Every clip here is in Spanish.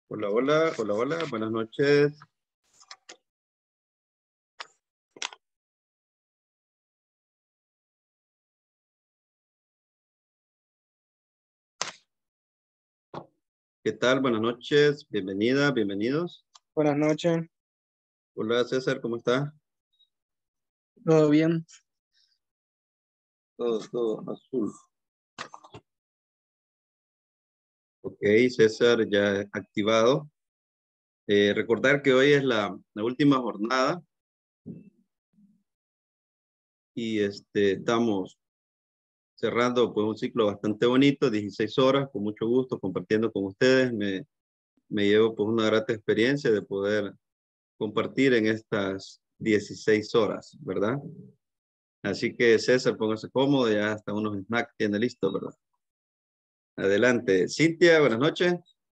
Hola, hola, hola, hola, buenas noches. ¿Qué tal? Buenas noches, bienvenida, bienvenidos. Buenas noches, Hola César, ¿cómo está? ¿todo bien? Todo azul. Ok, César ya activado. Recordar que hoy es la última jornada y estamos cerrando pues un ciclo bastante bonito, 16 horas, con mucho gusto, compartiendo con ustedes. Me llevo pues una grata experiencia de poder compartir en estas 16 horas, ¿verdad? Así que César, póngase cómodo, ya hasta unos snacks tiene listo, ¿verdad? Adelante. Cintia, buenas noches.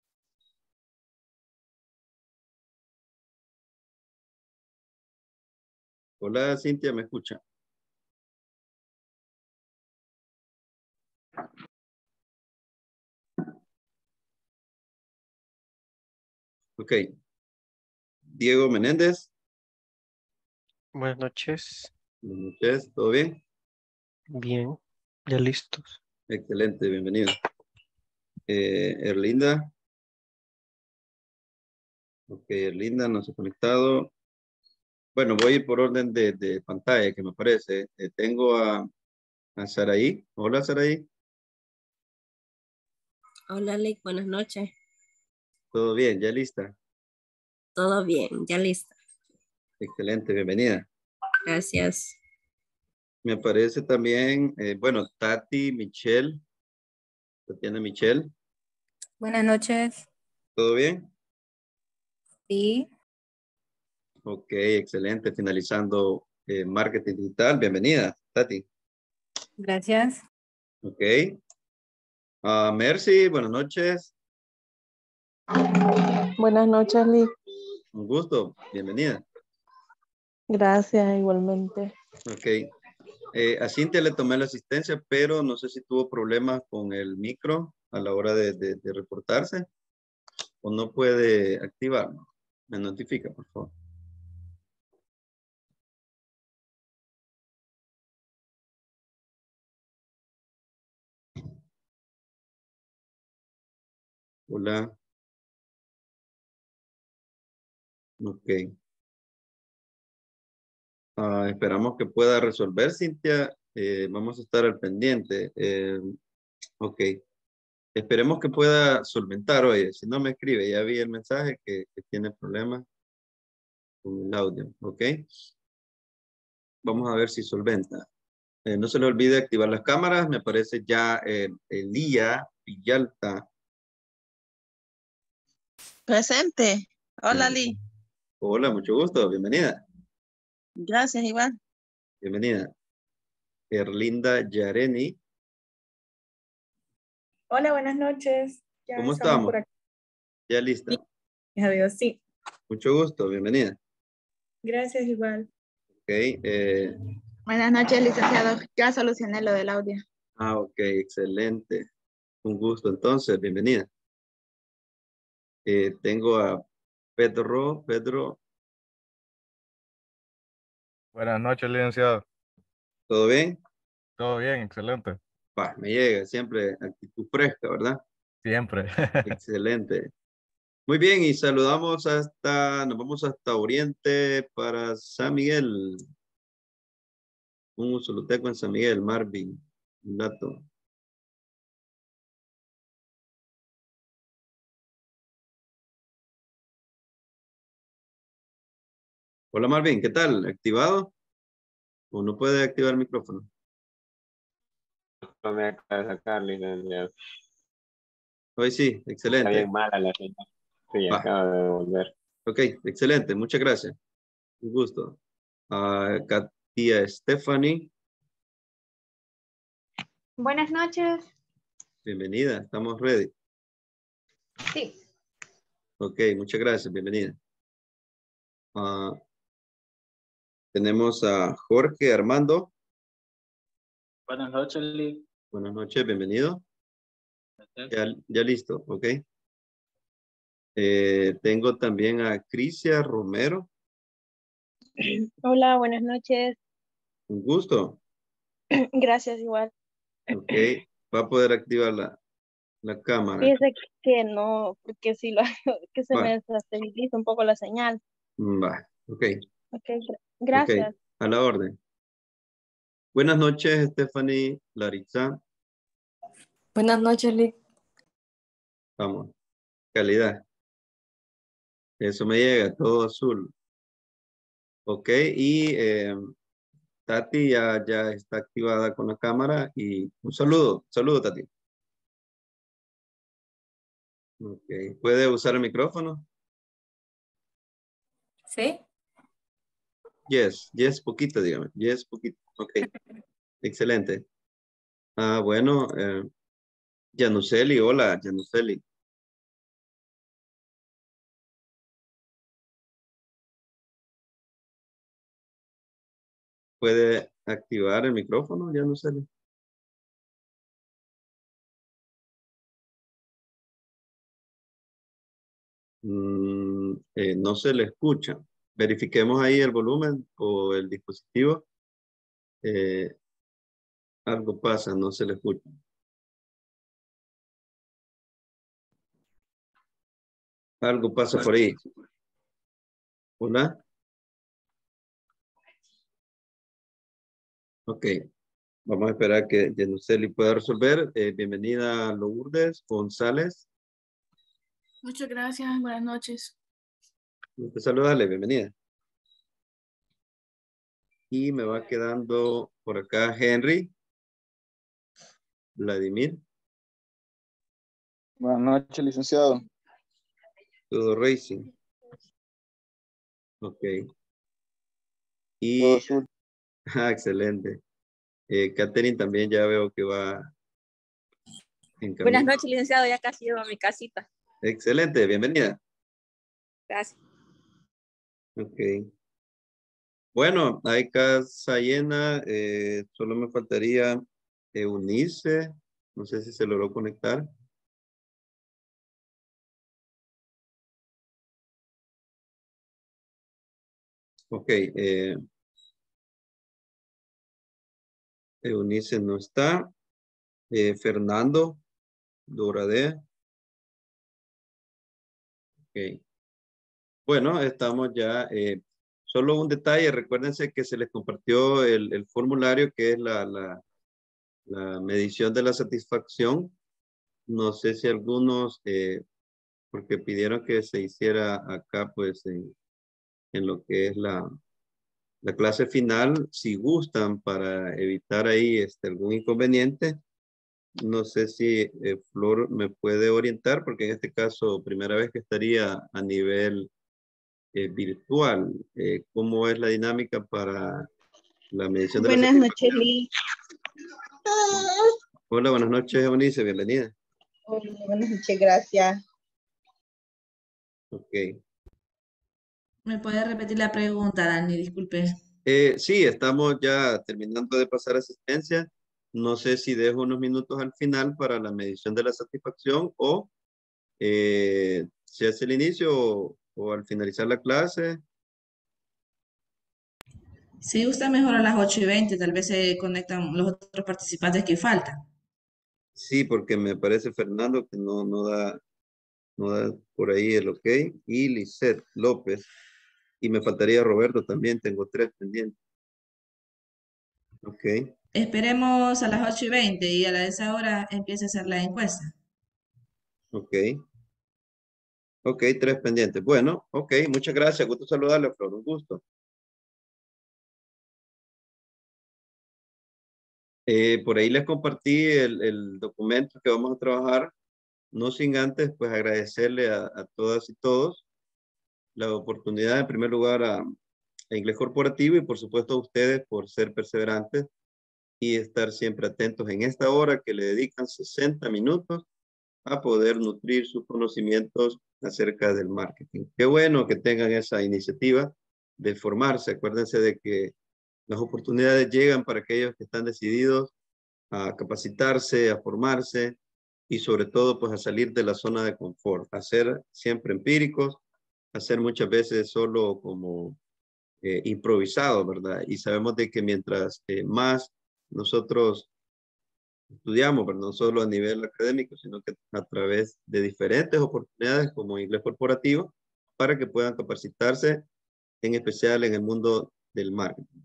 Hola Cintia, ¿me escucha? Ok. Diego Menéndez, Buenas noches. buenas noches, ¿todo bien? Bien, ya listos. Excelente, bienvenido. Erlinda. Ok, Erlinda no se ha conectado. Bueno, voy a ir por orden de pantalla que me aparece. Tengo a Saraí. Hola Saraí, Hola, Lick, buenas noches. ¿todo bien? ¿Ya lista? Todo bien, ya lista. Excelente, bienvenida. Gracias. Me aparece también, bueno, Tati, Michelle, Tatiana Michelle, Buenas noches. ¿todo bien? Sí, Ok, excelente. Finalizando marketing digital. Bienvenida, Tati. gracias. Ok. Mercy, buenas noches. Buenas noches, Liz. Un gusto. Bienvenida. Gracias, igualmente. Ok. A Cintia le tomé la asistencia, pero no sé si tuvo problemas con el micro a la hora de reportarse o no puede activarlo. Me notifica, por favor. Hola. Ok. Esperamos que pueda resolver, Cintia. Vamos a estar al pendiente. Ok. Esperemos que pueda solventar, oye, si no me escribe, ya vi el mensaje que tiene problemas con el audio, ¿ok? Vamos a ver si solventa. No se le olvide activar las cámaras, me aparece ya Elía Villalta. Presente. Hola, Eh, Lee. Hola, mucho gusto, bienvenida, Gracias, Iván. bienvenida. Erlinda Yareni, Hola, buenas noches. Ya ¿cómo estamos por estamos? aquí. Ya lista, Adiós, sí. mucho gusto, bienvenida. Gracias, igual. Ok, Buenas noches, licenciado. Ya solucioné lo del audio. ok, excelente. Un gusto entonces, bienvenida. Tengo a Pedro, Buenas noches, licenciado. ¿todo bien? Todo bien, excelente. Me llega siempre actitud fresca, ¿verdad? Siempre. Excelente. Muy bien, y saludamos nos vamos hasta Oriente para San Miguel. Un usuloteco en San Miguel, Marvin, un dato. Hola Marvin, ¿qué tal? ¿Activado? ¿O no puede activar el micrófono? No me acaba de sacar, licenciado. Hoy sí, Está excelente. bien mala la señal. Sí, Va, acaba de volver. ok, excelente, muchas gracias. Un gusto. Katia Stephanie, Buenas noches. bienvenida, estamos ready. Sí. Ok, muchas gracias, bienvenida. Ah, tenemos a Jorge Armando. Buenas noches, Lee. Buenas noches, bienvenido. Ya listo, ok. Tengo también a Crisia Romero. Hola, buenas noches. Un gusto. Gracias, igual. Ok. Va a poder activar la cámara. Fíjese que no, porque si lo hago, que se Va. me desestabiliza un poco la señal. Va. Ok. Ok, gracias. Ok. A la orden. Buenas noches, Stephanie, Laritza. Buenas noches, Lick. Vamos. Calidad. Eso me llega, todo azul. Ok. Y Tati ya está activada con la cámara. Y un saludo. Saludo, Tati. Ok. ¿Puede usar el micrófono? ¿Sí? Yes, poquito, dígame. Yes, poquito. Ok. Excelente. Bueno, Yanuseli, hola, Yanuseli. ¿Puede activar el micrófono, Yanuseli? No se le escucha. Verifiquemos ahí el volumen o el dispositivo. Algo pasa, no se le escucha. Algo pasa por ahí. Hola. Ok. Vamos a esperar que Yanuseli pueda resolver. Bienvenida Lourdes González. Muchas gracias, buenas noches. Saludarle, bienvenida. Y me va quedando por acá Henry. Vladimir. Buenas noches, licenciado. Todo Racing. Ok. Y, Todo azul. excelente. Catherine también ya veo que va en camino. Buenas noches, licenciado. Ya casi llego a mi casita. Excelente, bienvenida. Gracias. Ok. Bueno, hay casa llena. Solo me faltaría Eunice. No sé si se logró conectar. Ok. Eunice no está. Fernando Doradea. Ok. Bueno, estamos ya. Solo un detalle. Recuérdense que se les compartió el formulario que es la medición de la satisfacción. No sé si algunos, porque pidieron que se hiciera acá, pues, en lo que es la clase final, si gustan, para evitar ahí algún inconveniente. No sé si Flor me puede orientar, porque en este caso, primera vez que estaría a nivel virtual. ¿Cómo es la dinámica para la medición de la Buenas satisfacción? noches, Lick. Hola, buenas noches, Eunice, bienvenida. Hola, buenas noches, gracias. Ok. ¿Me puede repetir la pregunta, Dani? Disculpe. Sí, estamos ya terminando de pasar asistencia. No sé si dejo unos minutos al final para la medición de la satisfacción o se hace el inicio o al finalizar la clase. Si gusta mejor a las 8:20, tal vez se conectan los otros participantes que faltan. Sí, porque me parece Fernando que no da por ahí el ok. Y Lisette López. Y me faltaría Roberto también, tengo 3 pendientes. Ok. Esperemos a las 8:20 y a esa hora empiece a hacer la encuesta. Ok. Ok, 3 pendientes. Bueno, ok, muchas gracias. Gusto saludarle, Flor. Un gusto. Por ahí les compartí el documento que vamos a trabajar. No sin antes, pues, agradecerle a todas y todos la oportunidad, en primer lugar, a Inglés Corporativo y, por supuesto, a ustedes por ser perseverantes y estar siempre atentos en esta hora que le dedican 60 minutos a poder nutrir sus conocimientos acerca del marketing. Qué bueno que tengan esa iniciativa de formarse. Acuérdense de que las oportunidades llegan para aquellos que están decididos a capacitarse, a formarse y sobre todo pues a salir de la zona de confort, a ser siempre empíricos, a ser muchas veces solo como improvisado, ¿verdad? Y sabemos de que mientras más nosotros estudiamos, pero no solo a nivel académico, sino que a través de diferentes oportunidades como inglés corporativo, para que puedan capacitarse, en especial en el mundo del marketing.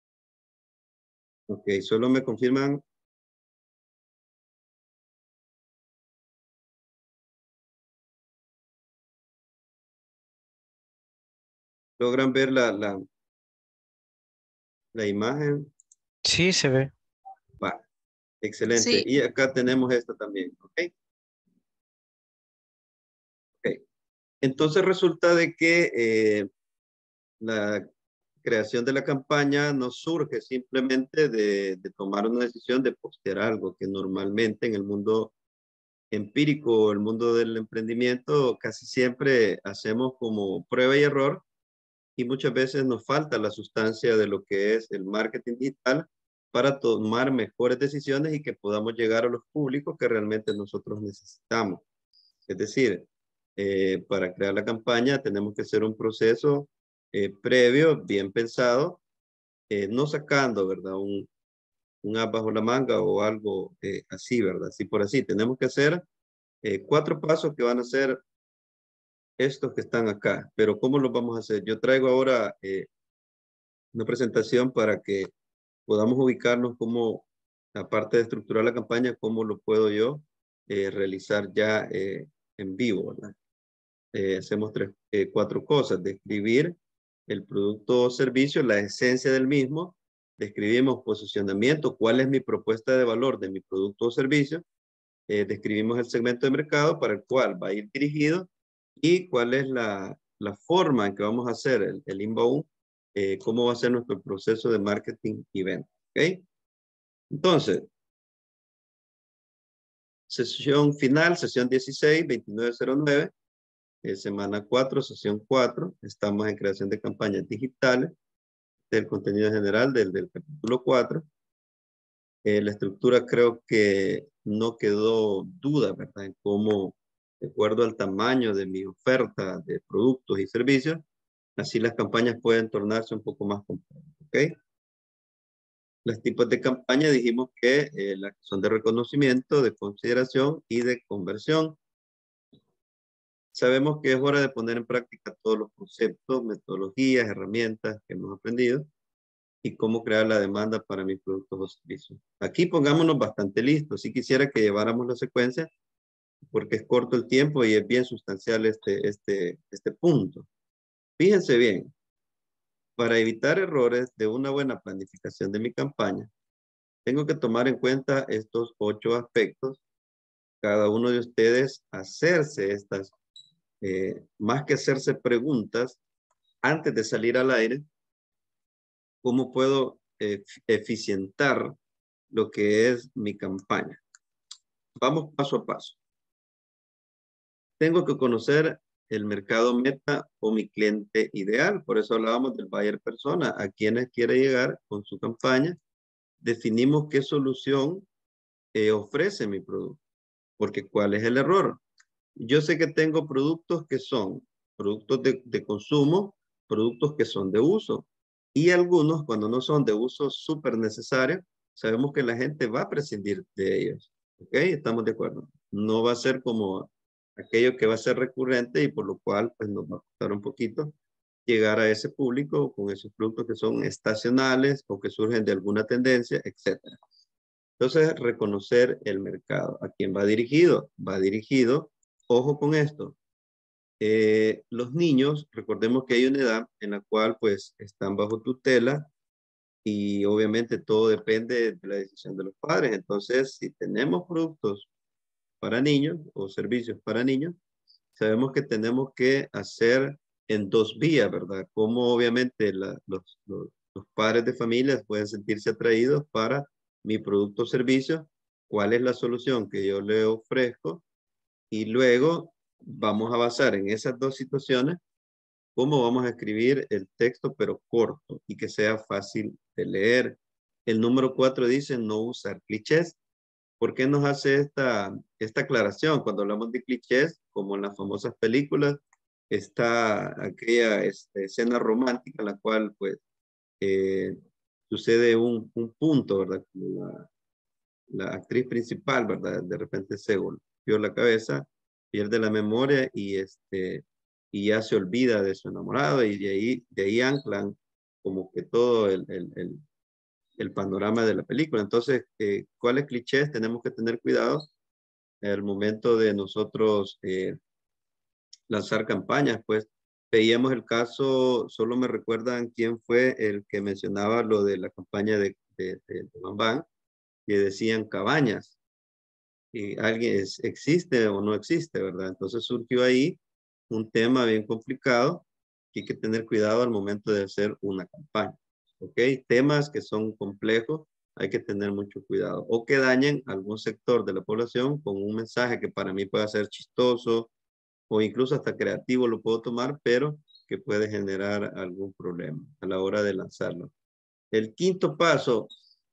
Ok, solo me confirman. ¿Logran ver la imagen? Sí, se ve. Va, excelente. Sí. Y acá tenemos esta también, ¿ok? Ok. Entonces resulta de que la creación de la campaña no surge simplemente de tomar una decisión de postear algo que normalmente en el mundo empírico, el mundo del emprendimiento, casi siempre hacemos como prueba y error y muchas veces nos falta la sustancia de lo que es el marketing digital para tomar mejores decisiones y que podamos llegar a los públicos que realmente nosotros necesitamos. Es decir, para crear la campaña tenemos que hacer un proceso previo, bien pensado, no sacando, ¿verdad? Un as bajo la manga o algo así, ¿verdad? Así por así. Tenemos que hacer 4 pasos que van a ser estos que están acá. Pero ¿cómo los vamos a hacer? Yo traigo ahora una presentación para que podamos ubicarnos como, aparte de estructurar la campaña, cómo lo puedo yo realizar ya en vivo, ¿verdad? Hacemos 4 cosas. Describir el producto o servicio, la esencia del mismo. Describimos posicionamiento, cuál es mi propuesta de valor de mi producto o servicio. Describimos el segmento de mercado para el cual va a ir dirigido y cuál es la forma en que vamos a hacer el inbound, cómo va a ser nuestro proceso de marketing y venta. ¿Ok? Entonces, sesión final, sesión 16, 2909. Semana 4, sesión 4. Estamos en creación de campañas digitales del contenido general del capítulo 4. La estructura creo que no quedó duda, ¿verdad? En cómo, de acuerdo al tamaño de mi oferta de productos y servicios, así las campañas pueden tornarse un poco más complejas. ¿Ok? Los tipos de campaña dijimos que las que son de reconocimiento, de consideración y de conversión. Sabemos que es hora de poner en práctica todos los conceptos, metodologías, herramientas que hemos aprendido y cómo crear la demanda para mis productos o servicios. Aquí pongámonos bastante listos. Si quisiera que lleváramos la secuencia porque es corto el tiempo y es bien sustancial este punto. Fíjense bien, para evitar errores de una buena planificación de mi campaña, tengo que tomar en cuenta estos 8 aspectos. Cada uno de ustedes hacerse estas más que hacerse preguntas antes de salir al aire, ¿cómo puedo eficientar lo que es mi campaña? Vamos paso a paso. Tengo que conocer el mercado meta o mi cliente ideal. Por eso hablábamos del buyer persona, a quienes quiere llegar con su campaña. Definimos qué solución ofrece mi producto. Porque ¿cuál es el error? Yo sé que tengo productos que son productos de consumo, productos que son de uso. Y algunos, cuando no son de uso súper necesario, sabemos que la gente va a prescindir de ellos. ¿Ok? Estamos de acuerdo. No va a ser como aquello que va a ser recurrente y por lo cual pues, nos va a costar un poquito llegar a ese público con esos productos que son estacionales o que surgen de alguna tendencia, etc. Entonces, reconocer el mercado. ¿A quién va dirigido? Va dirigido. Ojo con esto. Los niños, recordemos que hay una edad en la cual pues están bajo tutela y obviamente todo depende de la decisión de los padres. Entonces, si tenemos productos para niños o servicios para niños, sabemos que tenemos que hacer en 2 vías, ¿verdad? Como obviamente los padres de familias pueden sentirse atraídos para mi producto o servicio, cuál es la solución que yo le ofrezco y luego vamos a basar en esas 2 situaciones cómo vamos a escribir el texto, pero corto y que sea fácil de leer. El número 4 dice no usar clichés. ¿Por qué nos hace esta aclaración? Cuando hablamos de clichés, como en las famosas películas, está aquella escena romántica en la cual pues sucede un punto, ¿verdad? Como la actriz principal, ¿verdad? De repente se golpeó la cabeza, pierde la memoria y ya se olvida de su enamorado y de ahí anclan como que todo el panorama de la película. Entonces, ¿cuáles clichés tenemos que tener cuidado al momento de nosotros lanzar campañas? Pues veíamos el caso, solo me recuerdan quién fue el que mencionaba lo de la campaña de Bambán, que decían cabañas. Y alguien existe o no existe, ¿verdad? Entonces surgió ahí un tema bien complicado que hay que tener cuidado al momento de hacer una campaña. ¿Ok? Temas que son complejos, hay que tener mucho cuidado. O que dañen algún sector de la población con un mensaje que para mí pueda ser chistoso o incluso hasta creativo lo puedo tomar, pero que puede generar algún problema a la hora de lanzarlo. El quinto paso,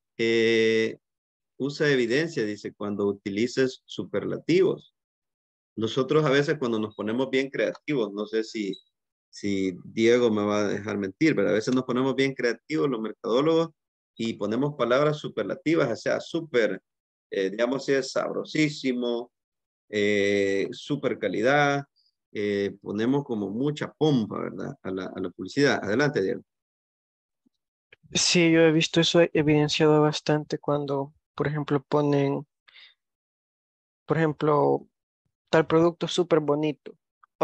usa evidencia, dice, cuando utilices superlativos. Nosotros a veces cuando nos ponemos bien creativos, no sé si Diego me va a dejar mentir, pero a veces nos ponemos bien creativos los mercadólogos y ponemos palabras superlativas, o sea, súper, digamos, si es sabrosísimo, súper calidad, ponemos como mucha pompa, ¿verdad? A la publicidad. Adelante, Diego. Sí, yo he visto eso evidenciado bastante cuando, por ejemplo, ponen, por ejemplo, tal producto súper bonito o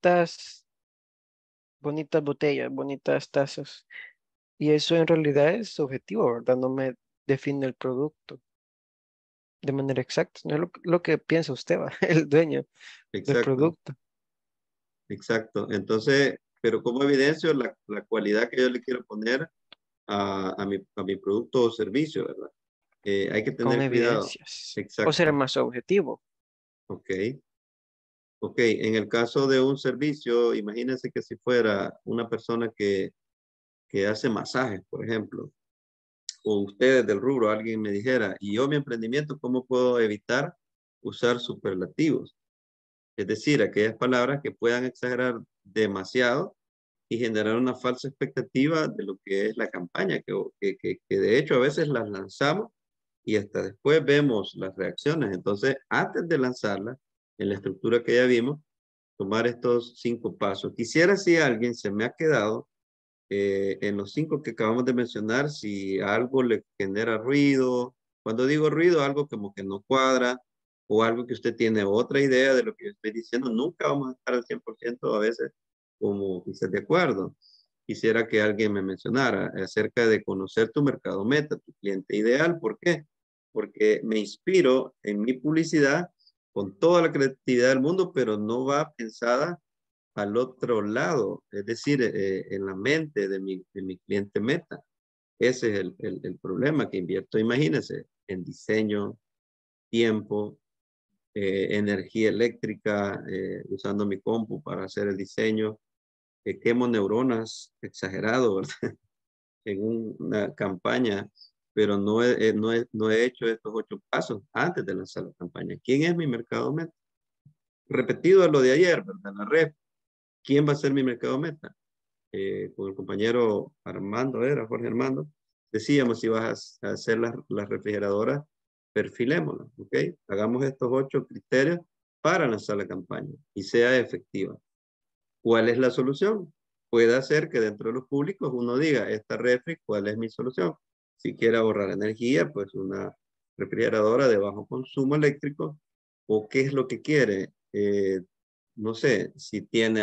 bonitas botellas, bonitas tazas. Y eso en realidad es subjetivo, ¿verdad? No me define el producto de manera exacta. No es lo que piensa usted, ¿va? El dueño del Exacto, producto. exacto. Entonces, pero como evidencio la cualidad que yo le quiero poner a mi producto o servicio, ¿verdad? Hay que Con tener cuidado. evidencias. O ser Exacto. más objetivo. Ok. Ok, en el caso de un servicio, imagínense que si fuera una persona que hace masajes, por ejemplo, o ustedes del rubro, alguien me dijera, y yo mi emprendimiento, ¿cómo puedo evitar usar superlativos? Es decir, aquellas palabras que puedan exagerar demasiado y generar una falsa expectativa de lo que es la campaña, que de hecho a veces las lanzamos y hasta después vemos las reacciones. Entonces, antes de lanzarla, en la estructura que ya vimos, tomar estos 5 pasos. Quisiera si alguien se me ha quedado en los 5 que acabamos de mencionar, si algo le genera ruido. Cuando digo ruido, algo como que no cuadra o algo que usted tiene otra idea de lo que yo estoy diciendo. Nunca vamos a estar al 100% a veces como quizás de acuerdo. Quisiera que alguien me mencionara acerca de conocer tu mercado meta, tu cliente ideal. ¿Por qué? Porque me inspiro en mi publicidad con toda la creatividad del mundo, pero no va pensada al otro lado, es decir, en la mente de mi cliente meta. Ese es el problema que invierto, imagínense, en diseño, tiempo, energía eléctrica, usando mi compu para hacer el diseño, quemo neuronas, exagerado, ¿verdad? En una campaña, pero no he hecho estos 8 pasos antes de lanzar la campaña. ¿Quién es mi mercado meta? Repetido a lo de ayer, ¿verdad? La red. ¿Quién va a ser mi mercado meta? Con el compañero Armando, era Jorge Armando, decíamos si vas a hacer las refrigeradoras, perfilémoslas, ¿ok? Hagamos estos 8 criterios para lanzar la campaña y sea efectiva. ¿Cuál es la solución? Puede ser que dentro de los públicos uno diga, esta refri, ¿cuál es mi solución? Si quiere ahorrar energía, pues una refrigeradora de bajo consumo eléctrico, o qué es lo que quiere. No sé, si tiene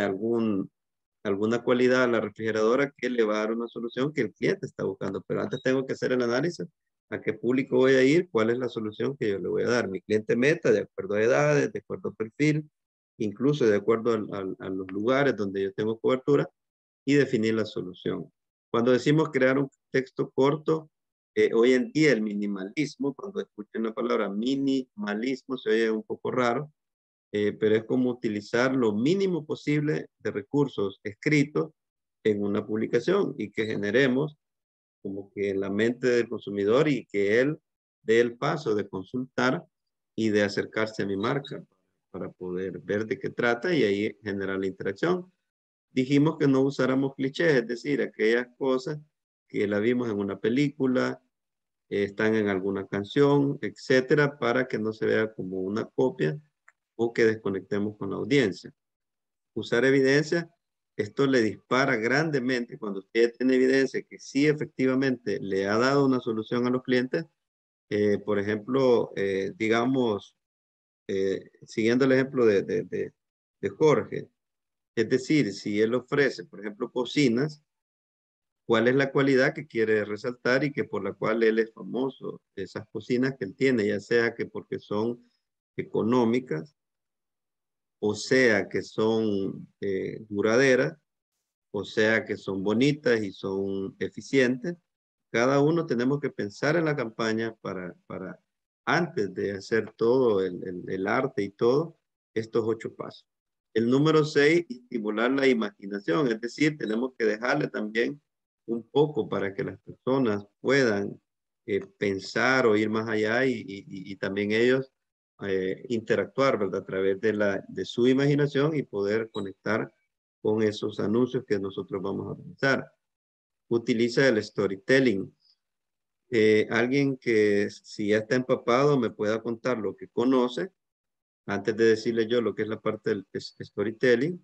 alguna cualidad la refrigeradora que le va a dar una solución que el cliente está buscando, pero antes tengo que hacer el análisis a qué público voy a ir, cuál es la solución que yo le voy a dar. Mi cliente meta, de acuerdo a edades, de acuerdo a perfil, incluso de acuerdo a los lugares donde yo tengo cobertura, y definir la solución. Cuando decimos crear un texto corto, hoy en día el minimalismo, cuando escuchen la palabra minimalismo, se oye un poco raro, pero es como utilizar lo mínimo posible de recursos escritos en una publicación y que generemos como que en la mente del consumidor y que él dé el paso de consultar y de acercarse a mi marca para poder ver de qué trata y ahí generar la interacción. Dijimos que no usáramos clichés, es decir, aquellas cosas que la vimos en una película, están en alguna canción, etcétera, para que no se vea como una copia o que desconectemos con la audiencia. Usar evidencia, esto le dispara grandemente cuando usted tiene evidencia que sí efectivamente le ha dado una solución a los clientes. Por ejemplo, digamos, siguiendo el ejemplo de Jorge, es decir, si él ofrece, por ejemplo, cocinas, ¿cuál es la cualidad que quiere resaltar y que por la cual él es famoso? Esas cocinas que él tiene, ya sea que porque son económicas, o sea que son duraderas, o sea que son bonitas y son eficientes. Cada uno tenemos que pensar en la campaña para antes de hacer todo el arte y todo, estos 8 pasos. El número 6, estimular la imaginación, es decir, tenemos que dejarle también un poco para que las personas puedan pensar o ir más allá y también ellos interactuar, ¿verdad? A través de su imaginación y poder conectar con esos anuncios que nosotros vamos a realizar. Utiliza el storytelling. Alguien que si ya está empapado me pueda contar lo que conoce antes de decirle yo lo que es la parte del storytelling.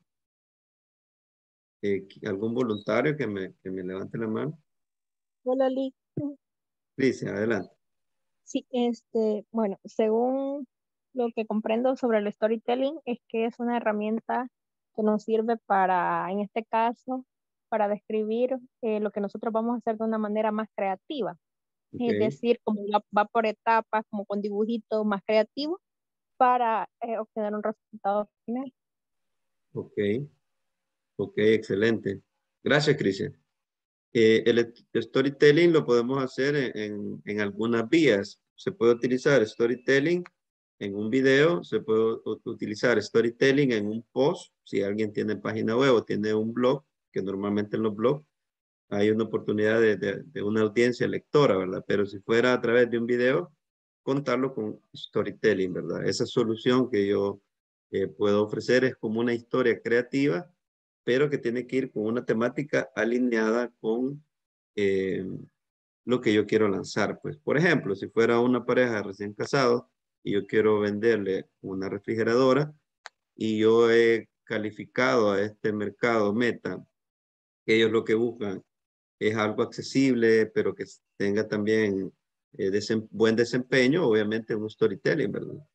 ¿Algún voluntario que me levante la mano? Hola, Lick. Cristian, adelante. Sí, bueno, según lo que comprendo sobre el storytelling, es que es una herramienta que nos sirve para, en este caso, para describir lo que nosotros vamos a hacer de una manera más creativa. Es decir, como va por etapas, como con dibujitos más creativos, para obtener un resultado final. Ok, excelente. Gracias, Cristian. El storytelling lo podemos hacer en algunas vías. Se puede utilizar storytelling en un video, se puede utilizar storytelling en un post. Si alguien tiene página web o tiene un blog, que normalmente en los blogs hay una oportunidad de una audiencia lectora, ¿verdad? Pero si fuera a través de un video, contarlo con storytelling, ¿verdad? Esa solución que yo puedo ofrecer es como una historia creativa, pero que tiene que ir con una temática alineada con lo que yo quiero lanzar. Pues, por ejemplo, si fuera una pareja recién casado y yo quiero venderle una refrigeradora y yo he calificado a este mercado meta, que ellos lo que buscan es algo accesible, pero que tenga también buen desempeño, obviamente un storytelling, ¿verdad?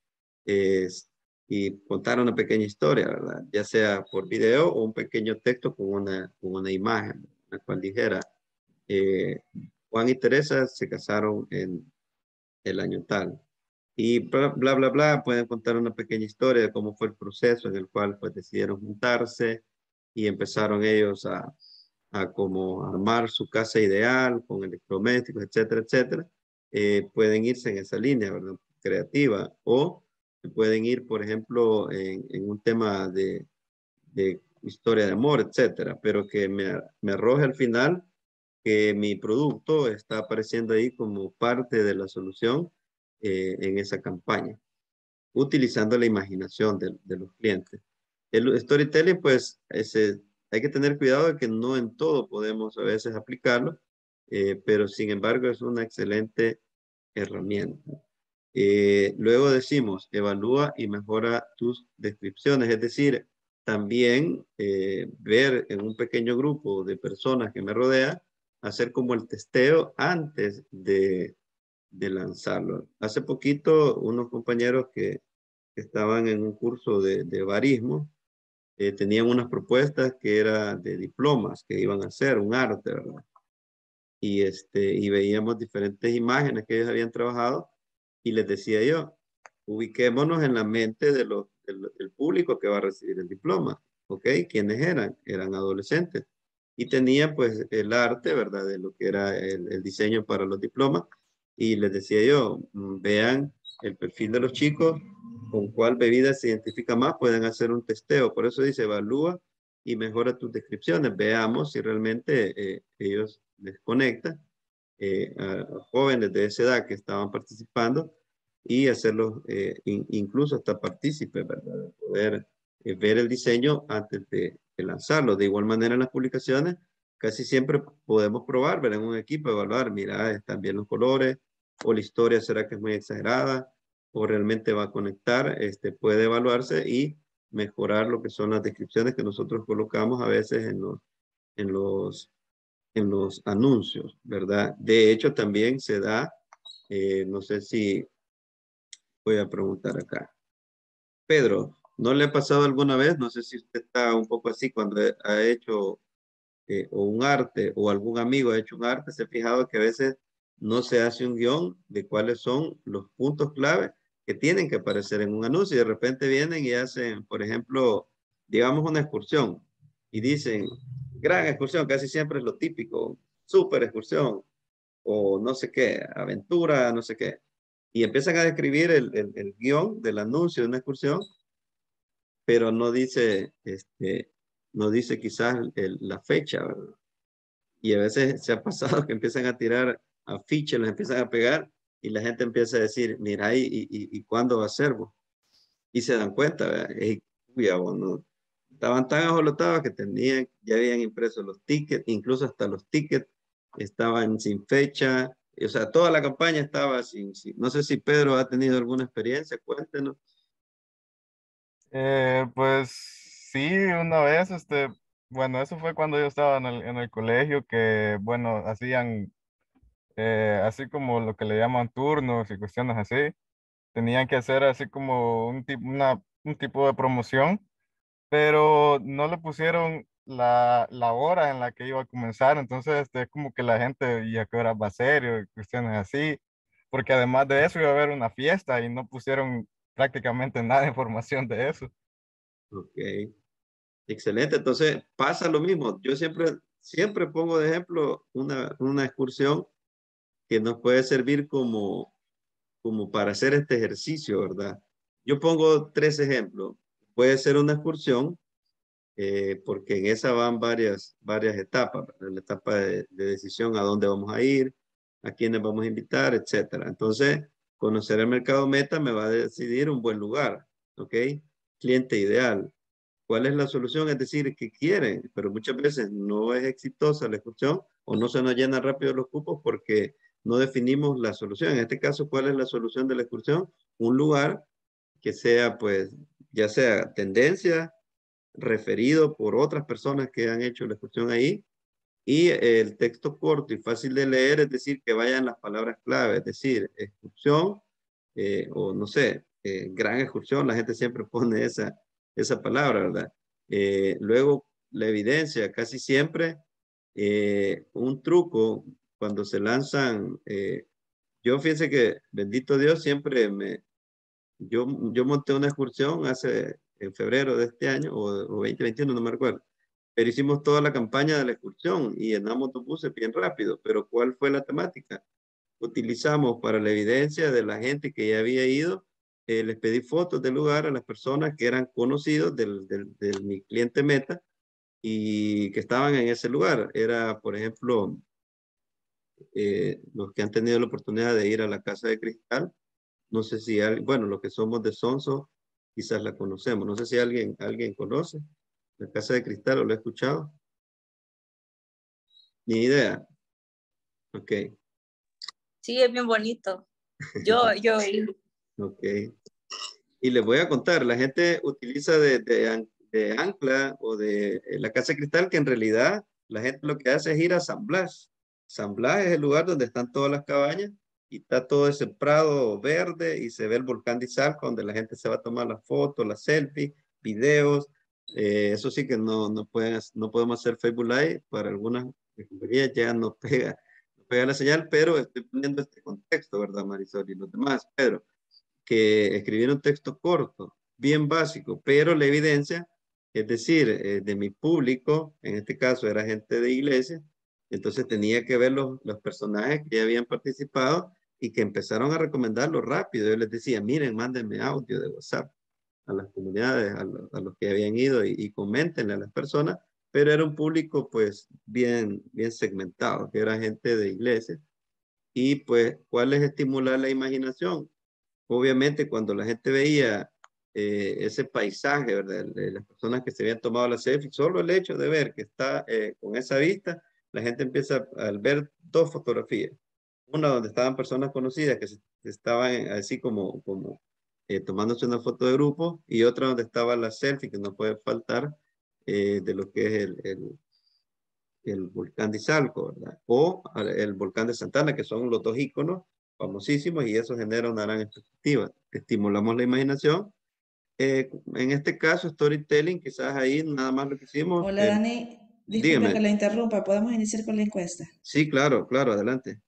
Y contar una pequeña historia, ¿verdad? Ya sea por video o un pequeño texto con una imagen, la cual dijera, Juan y Teresa se casaron en el año tal. Y bla, bla, bla, bla, pueden contar una pequeña historia de cómo fue el proceso en el cual pues decidieron juntarse y empezaron ellos a como armar su casa ideal con electrodomésticos, etcétera, etcétera. Pueden irse en esa línea, ¿verdad? Creativa. O pueden ir, por ejemplo, en un tema de historia de amor, etcétera. Pero que me arroje al final que mi producto está apareciendo ahí como parte de la solución en esa campaña, utilizando la imaginación de los clientes. El storytelling, pues, hay que tener cuidado de que no en todo podemos a veces aplicarlo, pero sin embargo es una excelente herramienta. Luego decimos, evalúa y mejora tus descripciones, es decir, también ver en un pequeño grupo de personas que me rodea, hacer como el testeo antes de lanzarlo. Hace poquito, unos compañeros que estaban en un curso de barismo, tenían unas propuestas que eran de diplomas que iban a hacer, un arte, ¿verdad? Y veíamos diferentes imágenes que ellos habían trabajado y les decía yo, ubiquémonos en la mente del público que va a recibir el diploma, ¿ok? ¿Quiénes eran? Eran adolescentes. Y tenían pues el arte, ¿verdad? De lo que era el diseño para los diplomas. Y les decía yo, vean el perfil de los chicos, con cuál bebida se identifica más, pueden hacer un testeo. Por eso dice, evalúa y mejora tus descripciones. Veamos si realmente ellos les conecta. a jóvenes de esa edad que estaban participando y hacerlos incluso hasta partícipes, ¿verdad? De poder ver el diseño antes de lanzarlo. De igual manera en las publicaciones, casi siempre podemos probar, ver en un equipo, evaluar, mira, están bien los colores, o la historia será que es muy exagerada, o realmente va a conectar, puede evaluarse y mejorar lo que son las descripciones que nosotros colocamos a veces en los anuncios, ¿verdad? De hecho, también se da, no sé si voy a preguntar acá. Pedro, ¿no le ha pasado alguna vez? No sé si usted está un poco así cuando ha hecho o un arte o algún amigo ha hecho un arte, se ha fijado que a veces no se hace un guión de cuáles son los puntos clave que tienen que aparecer en un anuncio y de repente vienen y hacen, por ejemplo, digamos una excursión y dicen, gran excursión, casi siempre es lo típico, super excursión o no sé qué, aventura, no sé qué. Y empiezan a describir el guión del anuncio de una excursión, pero no dice, no dice quizás la fecha, ¿verdad? Y a veces se ha pasado que empiezan a tirar afiches, los empiezan a pegar y la gente empieza a decir, mira, ¿y cuándo va a ser, vos? Y se dan cuenta, ¿verdad? Ey, uy, vos, no. Estaban tan ajolotados que tenían, ya habían impreso los tickets, incluso hasta los tickets estaban sin fecha. O sea, toda la campaña estaba no sé si Pedro ha tenido alguna experiencia, cuéntenos. Pues sí, una vez, bueno, eso fue cuando yo estaba en el colegio, que, bueno, hacían así como lo que le llaman turnos y cuestiones así. Tenían que hacer así como un tipo de promoción, pero no le pusieron la hora en la que iba a comenzar, entonces es como que la gente, ¿y a qué hora va a ser? Y cuestiones así, porque además de eso iba a haber una fiesta y no pusieron prácticamente nada de información de eso. Ok, excelente. Entonces pasa lo mismo. Yo siempre pongo de ejemplo una excursión que nos puede servir como para hacer este ejercicio, ¿verdad? Yo pongo 3 ejemplos. Puede ser una excursión, porque en esa van varias etapas, ¿verdad? La etapa de decisión a dónde vamos a ir, a quiénes vamos a invitar, etcétera. Entonces, conocer el mercado meta me va a decidir un buen lugar, ¿ok? Cliente ideal. ¿Cuál es la solución? Es decir, ¿qué quieren? Pero muchas veces no es exitosa la excursión o no se nos llenan rápido los cupos porque no definimos la solución. En este caso, ¿cuál es la solución de la excursión? Un lugar que sea, pues, ya sea tendencia, referido por otras personas que han hecho la excursión ahí, y el texto corto y fácil de leer, es decir, que vayan las palabras clave, es decir, excursión, o no sé, gran excursión, la gente siempre pone esa palabra, ¿verdad? Luego, la evidencia, casi siempre, un truco, cuando se lanzan, yo fíjense que, bendito Dios, siempre yo monté una excursión en febrero de este año, o 2021, no me recuerdo, pero hicimos toda la campaña de la excursión y llenamos autobuses bien rápido, pero ¿cuál fue la temática? Utilizamos para la evidencia de la gente que ya había ido, les pedí fotos del lugar a las personas que eran conocidos de mi cliente meta y que estaban en ese lugar. Era, por ejemplo, los que han tenido la oportunidad de ir a la Casa de Cristal. No sé si bueno, los que somos de Sonso, quizás la conocemos. No sé si alguien conoce la Casa de Cristal o lo ha escuchado. Ni idea. Ok. Sí, es bien bonito. Yo, Ok. Y les voy a contar, la gente utiliza de ancla o de la Casa de Cristal, que en realidad la gente lo que hace es ir a San Blas. San Blas es el lugar donde están todas las cabañas y está todo ese prado verde y se ve el volcán de Izalco, donde la gente se va a tomar las fotos, las selfies, videos. Eso sí que no podemos hacer Facebook Live para algunas compañías, ya no pega la señal, pero estoy poniendo este contexto, ¿verdad, Marisol? Y los demás, Pedro, que escribir un texto corto, bien básico, pero la evidencia, es decir, de mi público, en este caso era gente de iglesia, entonces tenía que ver los personajes que ya habían participado y que empezaron a recomendarlo rápido. Yo les decía, miren, mándenme audio de WhatsApp a las comunidades, a los que habían ido y coméntenle a las personas, pero era un público pues bien segmentado, que era gente de iglesia Y pues, ¿cuál es estimular la imaginación? Obviamente, cuando la gente veía ese paisaje, ¿verdad? De las personas que se habían tomado la selfie, solo el hecho de ver que está con esa vista, la gente empieza al ver dos fotografías. Una donde estaban personas conocidas que estaban así como tomándose una foto de grupo, y otra donde estaba la selfie, que no puede faltar, de lo que es el volcán de Izalco, ¿verdad? O el volcán de Santana, que son los dos íconos famosísimos, y eso genera una gran expectativa. Estimulamos la imaginación. En este caso, storytelling, quizás ahí nada más lo que hicimos. Hola Dani, disculpe que Dígame. la interrumpa, ¿podemos iniciar con la encuesta? Sí, claro, claro, adelante.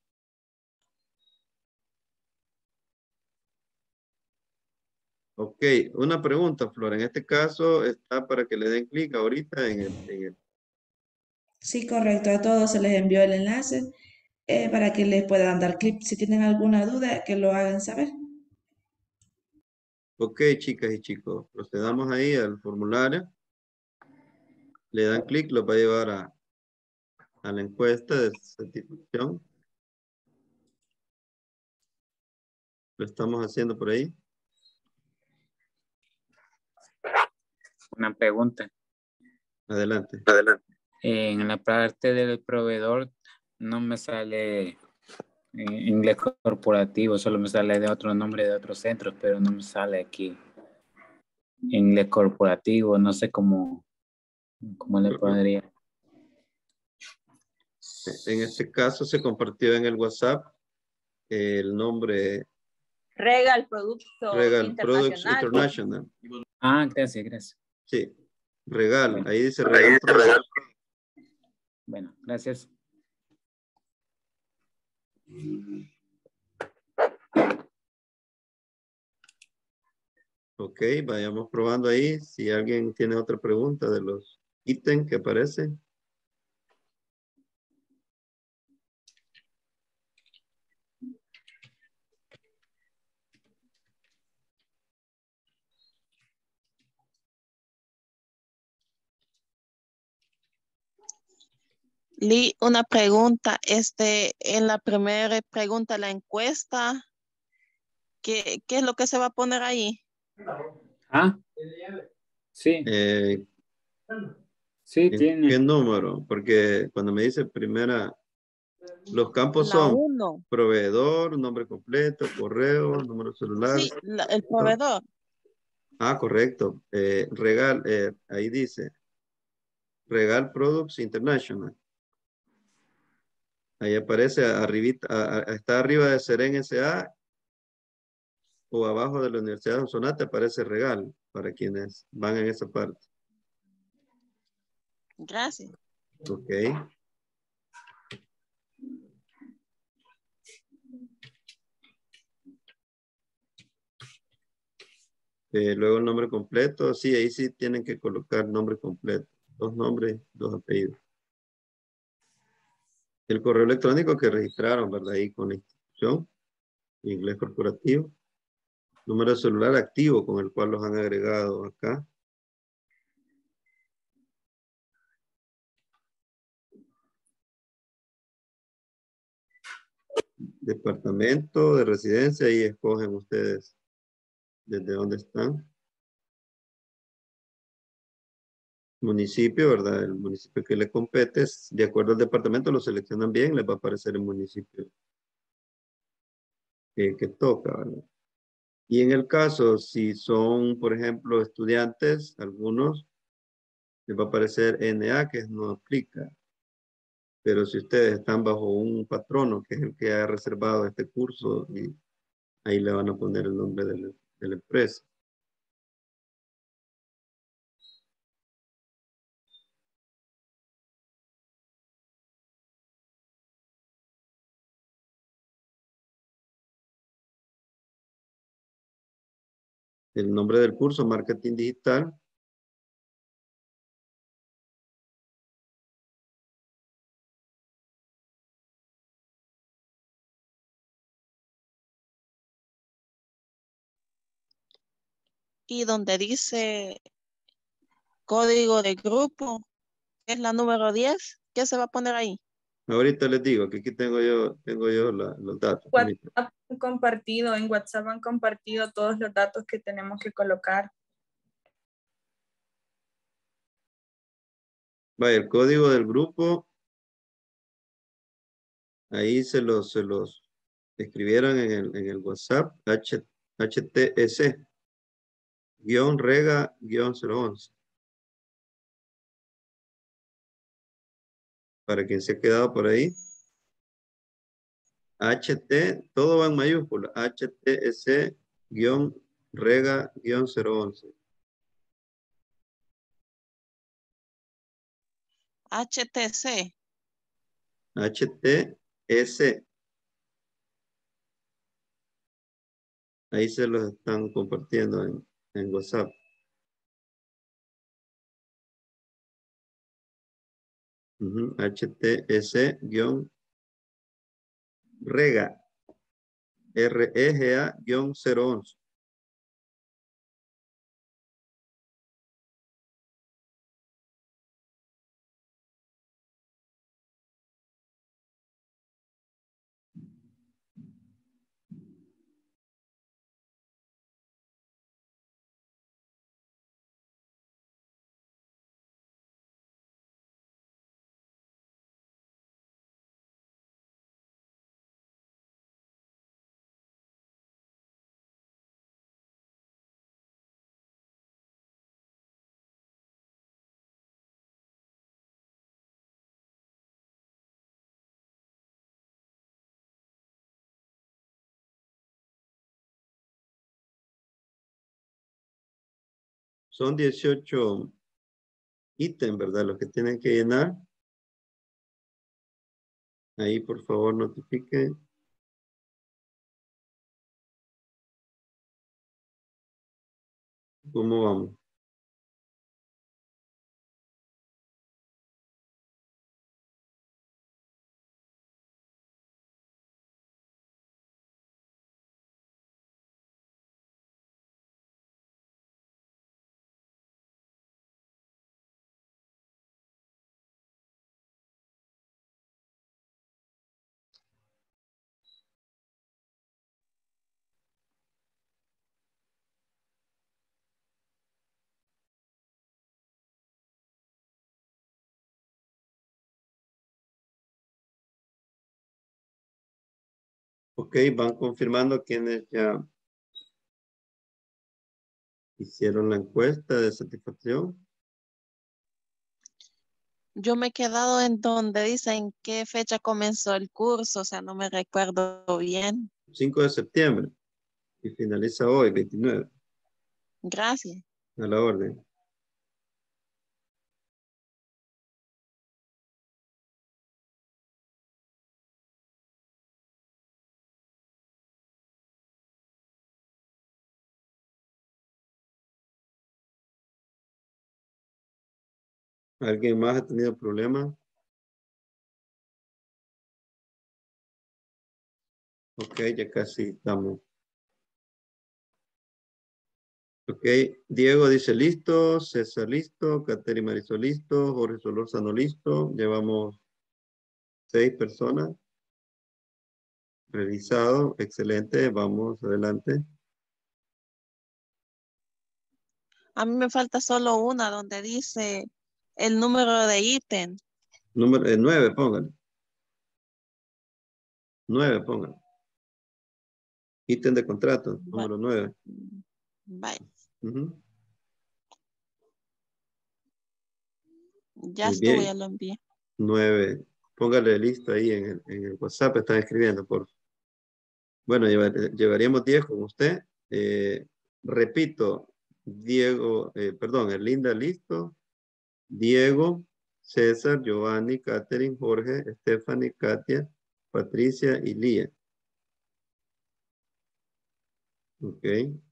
Ok, una pregunta, Flor. En este caso está para que le den clic ahorita Sí, correcto, a todos se les envió el enlace para que les puedan dar clic. Si tienen alguna duda, que lo hagan saber. Ok, chicas y chicos, procedamos ahí al formulario. Le dan clic, lo va a llevar a la encuesta de satisfacción. Lo estamos haciendo por ahí. Una pregunta. Adelante. En la parte del proveedor no me sale inglés corporativo, solo me sale de otro nombre de otros centros, pero no me sale aquí inglés corporativo, no sé cómo le podría. En este caso se compartió en el WhatsApp el nombre Regal Producto Regal Products Internacional. International. Ah, gracias. Sí, Regal, Bueno. ahí dice Regal Products. Bueno, gracias. Ok, vayamos probando ahí. Si alguien tiene otra pregunta de los ítems que aparecen. Lee, una pregunta, en la primera pregunta, la encuesta, ¿qué es lo que se va a poner ahí? Ah, sí. Sí, ¿En tiene. qué número? Porque cuando me dice primera, los campos La son 1. proveedor, nombre completo, correo, número celular. Sí, el proveedor. Ah, correcto. Regal, ahí dice Regal Products International. Ahí aparece arribita, está arriba de Seren S.A. o abajo de la Universidad de Sonsonate aparece Regal para quienes van en esa parte. Gracias. Ok. Luego el nombre completo. Sí, ahí sí tienen que colocar nombre completo. 2 nombres, 2 apellidos. El correo electrónico que registraron, ¿verdad? Ahí con la institución. Inglés corporativo. Número de celular activo con el cual los han agregado acá. Departamento de residencia, y escogen ustedes desde dónde están. Municipio, ¿verdad? El municipio que le compete, de acuerdo al departamento, lo seleccionan bien, les va a aparecer el municipio que toca, ¿verdad? Y en el caso, si son, por ejemplo, estudiantes, algunos, les va a aparecer NA, que no aplica. Pero si ustedes están bajo un patrono, que es el que ha reservado este curso, y ahí le van a poner el nombre de la empresa. El nombre del curso, Marketing Digital. Y donde dice código de grupo, es la número 10, ¿qué se va a poner ahí? Ahorita les digo que aquí tengo yo los datos. Permítanme. WhatsApp compartido, en WhatsApp han compartido todos los datos que tenemos que colocar. Vaya, el código del grupo, ahí se los escribieron en el WhatsApp, HTS-rega-011. Para quien se ha quedado por ahí. Todo va en mayúscula, HTS-rega-011. HTC. HTS. Ahí se los están compartiendo en WhatsApp. HTS-rega. REGA-011. Son 18 ítems, ¿verdad? Los que tienen que llenar. Ahí, por favor, notifique. ¿Cómo vamos? Ok, van confirmando quienes ya hicieron la encuesta de satisfacción. Yo me he quedado en donde dicen qué fecha comenzó el curso, o sea, no me recuerdo bien. 5 de septiembre. Y finaliza hoy, 29. Gracias. A la orden. ¿Alguien más ha tenido problemas? Ok, ya casi estamos. Ok, Diego dice listo, César listo, Cateri Marisol listo, Jorge Solórzano listo. Llevamos 6 personas. Revisado, excelente, vamos adelante. A mí me falta solo una donde dice el número de ítem. Número 9, póngale. 9, póngale. Ítem de contrato, número 9. Bye. Ya Muy estuvo, bien. ya lo envié. 9. Póngale listo ahí en el WhatsApp, están escribiendo, por favor. Bueno, llevaríamos 10 con usted. Repito, Diego, perdón, Erlinda listo. Diego, César, Giovanni, Catherine, Jorge, Stephanie, Katia, Patricia y Lía. Ok.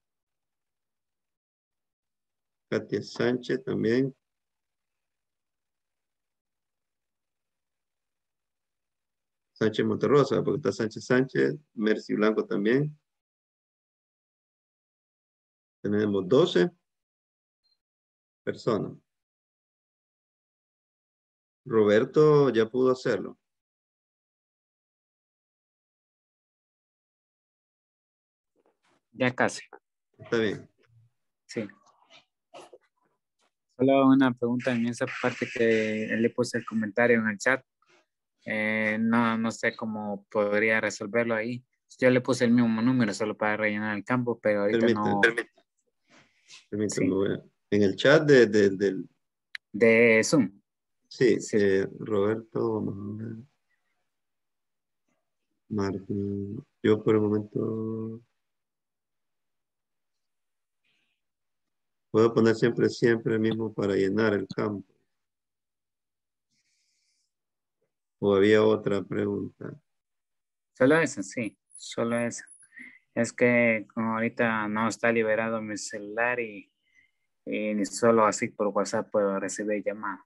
Katia Sánchez también. Sánchez Monterrosa, porque está Sánchez Sánchez. Mercy Blanco también. Tenemos 12 personas. Roberto ya pudo hacerlo. Ya casi. Está bien. Sí. Solo una pregunta en esa parte que le puse el comentario en el chat. No sé cómo podría resolverlo ahí. Yo le puse el mismo número solo para rellenar el campo, pero ahorita no. Permítame. Sí. En el chat del... De Zoom. Sí, Sí. Roberto, vamos a ver. Martín, yo por el momento puedo poner siempre el mismo para llenar el campo. ¿O había otra pregunta? Solo eso, sí. Solo eso. Es que como ahorita no está liberado mi celular y ni solo así por WhatsApp puedo recibir llamadas.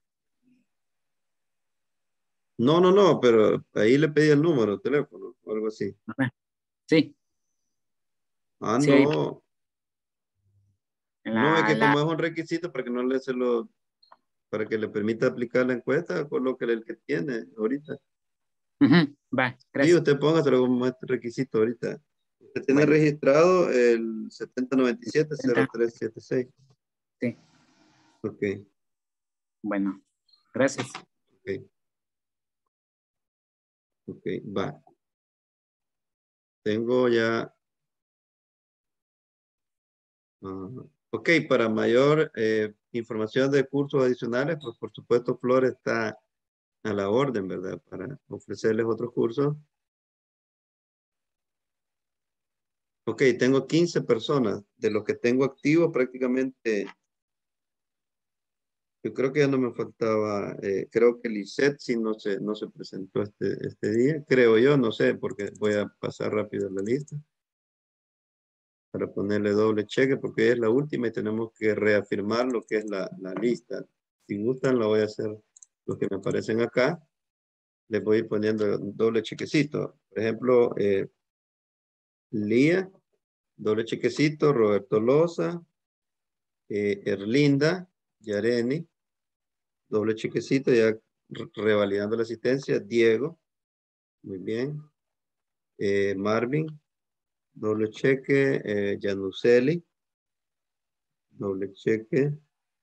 No, pero ahí le pedí el número de teléfono o algo así. Sí. Ah, Sí, ahí no. No, es que como es un requisito para que no le se lo, para que le permita aplicar la encuesta, colóquele el que tiene ahorita. Va, Sí, gracias. usted póngaselo como este requisito ahorita. Usted tiene Bueno. registrado el 7097-0376. Sí. Ok. Bueno, gracias. Ok, va. Tengo ya. Ok, para mayor información de cursos adicionales, pues por supuesto Flor está a la orden, ¿verdad? Para ofrecerles otros cursos. Ok, tengo 15 personas. De los que tengo activos prácticamente, yo creo que ya no me faltaba, creo que Lisette sí no se presentó este día, creo yo, no sé, porque voy a pasar rápido la lista para ponerle doble cheque, porque es la última y tenemos que reafirmar lo que es la lista. Si gustan, lo voy a hacer los que me aparecen acá. Les voy a ir poniendo doble chequecito. Por ejemplo, Lía, doble chequecito, Roberto Loza, Erlinda, Yareni, doble chequecito, ya revalidando la asistencia, Diego, muy bien, Marvin, doble cheque, Januseli, doble cheque,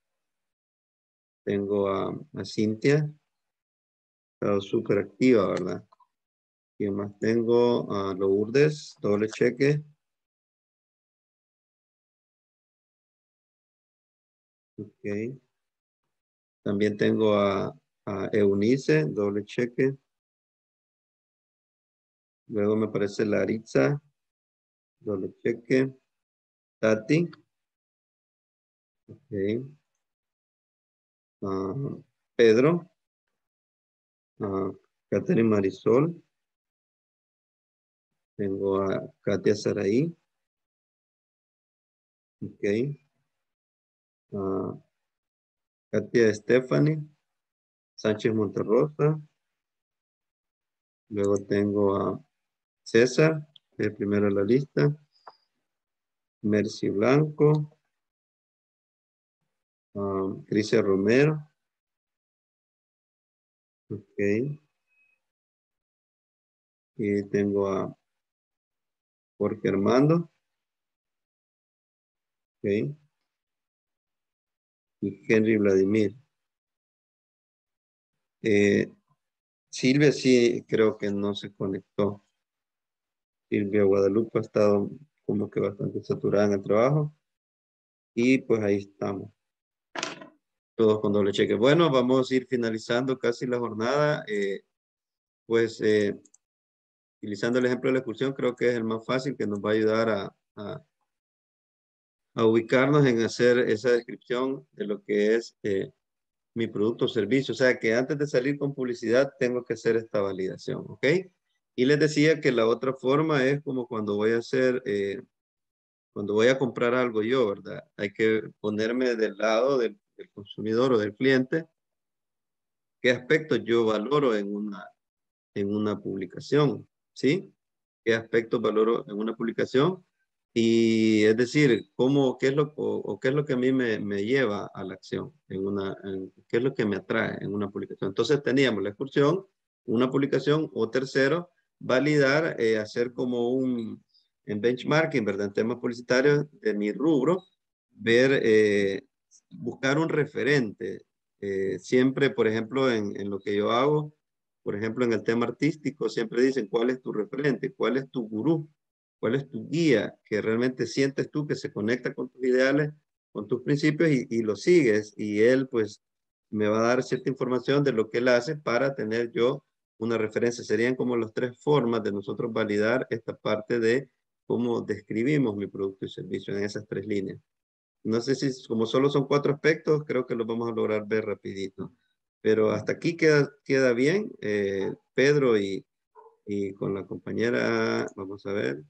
tengo a Cintia, estado súper activa, ¿verdad? ¿Quién más tengo? A Lourdes, doble cheque. Ok. También tengo a Eunice, doble cheque. Luego me aparece Laritza, doble cheque. Tati. Ok. Pedro. Catherine Marisol. Tengo a Katia Saraí. Ok. Katia Stephanie. Sánchez Monterrosa. Luego tengo a César, el primero en la lista. Mercy Blanco. Cristian Romero. Ok. Y tengo a Jorge Armando. Ok. Y Henry Vladimir. Silvia sí creo que no se conectó. Silvia Guadalupe ha estado como que bastante saturada en el trabajo. Y pues ahí estamos. Todos con doble cheque. Bueno, vamos a ir finalizando casi la jornada. Pues utilizando el ejemplo de la excursión, creo que es el más fácil que nos va a ayudar a ubicarnos en hacer esa descripción de lo que es mi producto o servicio. O sea, que antes de salir con publicidad tengo que hacer esta validación, ¿ok? Y les decía que la otra forma es como cuando voy a hacer, cuando voy a comprar algo yo, ¿verdad? Hay que ponerme del lado del consumidor o del cliente. ¿Qué aspectos yo valoro en una publicación? ¿Sí? ¿Qué aspectos valoro en una publicación? Y es decir, qué es qué es lo que a mí me lleva a la acción, qué es lo que me atrae en una publicación. Entonces teníamos la excursión, una publicación o tercero, validar, hacer como en benchmarking, ¿verdad? En temas publicitarios de mi rubro, ver, buscar un referente. Siempre, por ejemplo, en lo que yo hago, por ejemplo, en el tema artístico, siempre dicen, ¿cuál es tu referente? ¿Cuál es tu gurú? ¿Cuál es tu guía que realmente sientes tú que se conecta con tus ideales, con tus principios y lo sigues? Y él, pues, me va a dar cierta información de lo que él hace para tener yo una referencia. Serían como las 3 formas de nosotros validar esta parte de cómo describimos mi producto y servicio en esas 3 líneas. No sé si como solo son 4 aspectos, creo que los vamos a lograr ver rapidito. Pero hasta aquí queda bien. Pedro y con la compañera, vamos a ver.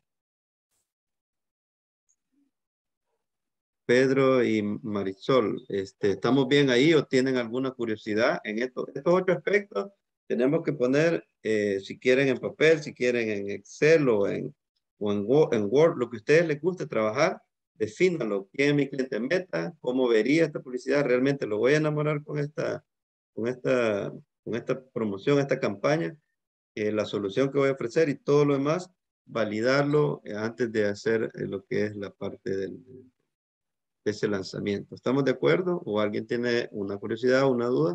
Pedro y Marisol, ¿estamos bien ahí o tienen alguna curiosidad en estos 8 aspectos? Tenemos que poner, si quieren en papel, si quieren en Excel o en Word, lo que a ustedes les guste trabajar, defínanlo. ¿Quién es mi cliente meta? ¿Cómo vería esta publicidad? ¿Realmente lo voy a enamorar con esta promoción, esta campaña? La solución que voy a ofrecer y todo lo demás, validarlo antes de hacer lo que es la parte de ese lanzamiento. ¿Estamos de acuerdo? ¿O alguien tiene una curiosidad o una duda?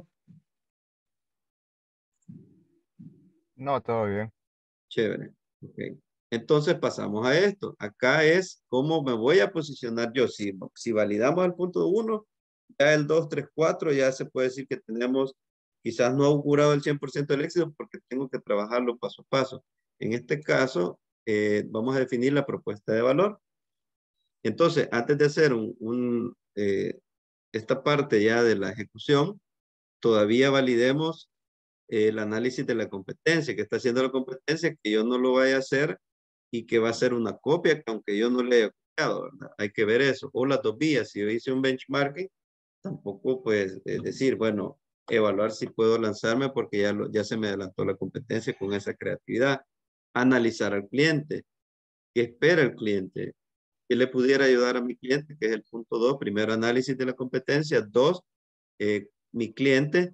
No, todo bien. Chévere. Ok. Entonces pasamos a esto. Acá es cómo me voy a posicionar yo. Si validamos el punto 1, ya el 2, 3, 4, ya se puede decir que tenemos, quizás no augurado el 100% del éxito porque tengo que trabajarlo paso a paso. En este caso, vamos a definir la propuesta de valor. Entonces, antes de hacer esta parte ya de la ejecución, todavía validemos el análisis de la competencia, que está haciendo la competencia, que yo no lo vaya a hacer y que va a ser una copia, que aunque yo no le haya copiado, ¿verdad? Hay que ver eso. O las 2 vías, si yo hice un benchmarking, tampoco pues decir, bueno, evaluar si puedo lanzarme porque ya se me adelantó la competencia con esa creatividad. Analizar al cliente. ¿Qué espera el cliente? ¿Qué le pudiera ayudar a mi cliente? Que es el punto 2. Primero, análisis de la competencia. 2, mi cliente.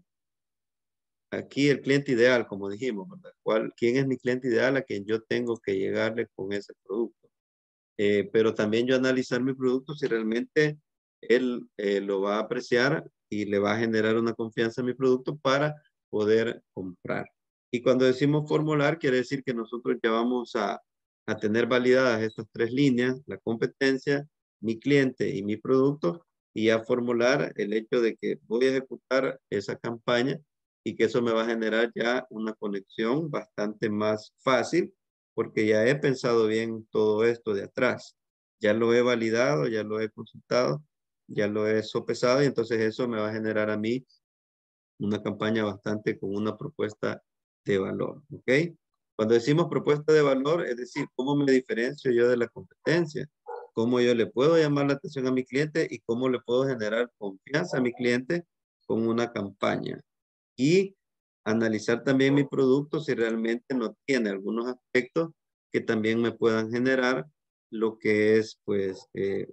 Aquí el cliente ideal, como dijimos, ¿verdad? ¿Quién es mi cliente ideal a quien yo tengo que llegarle con ese producto? Pero también yo analizar mi producto si realmente él lo va a apreciar y le va a generar una confianza en mi producto para poder comprar. Y cuando decimos formular, quiere decir que nosotros ya vamos a tener validadas estas 3 líneas, la competencia, mi cliente y mi producto, y a formular el hecho de que voy a ejecutar esa campaña y que eso me va a generar ya una conexión bastante más fácil porque ya he pensado bien todo esto de atrás. Ya lo he validado, ya lo he consultado, ya lo he sopesado y entonces eso me va a generar a mí una campaña bastante con una propuesta de valor, ¿ok? Cuando decimos propuesta de valor, es decir, ¿cómo me diferencio yo de la competencia? ¿Cómo yo le puedo llamar la atención a mi cliente y cómo le puedo generar confianza a mi cliente con una campaña? Y analizar también mi producto si realmente no tiene algunos aspectos que también me puedan generar lo que es pues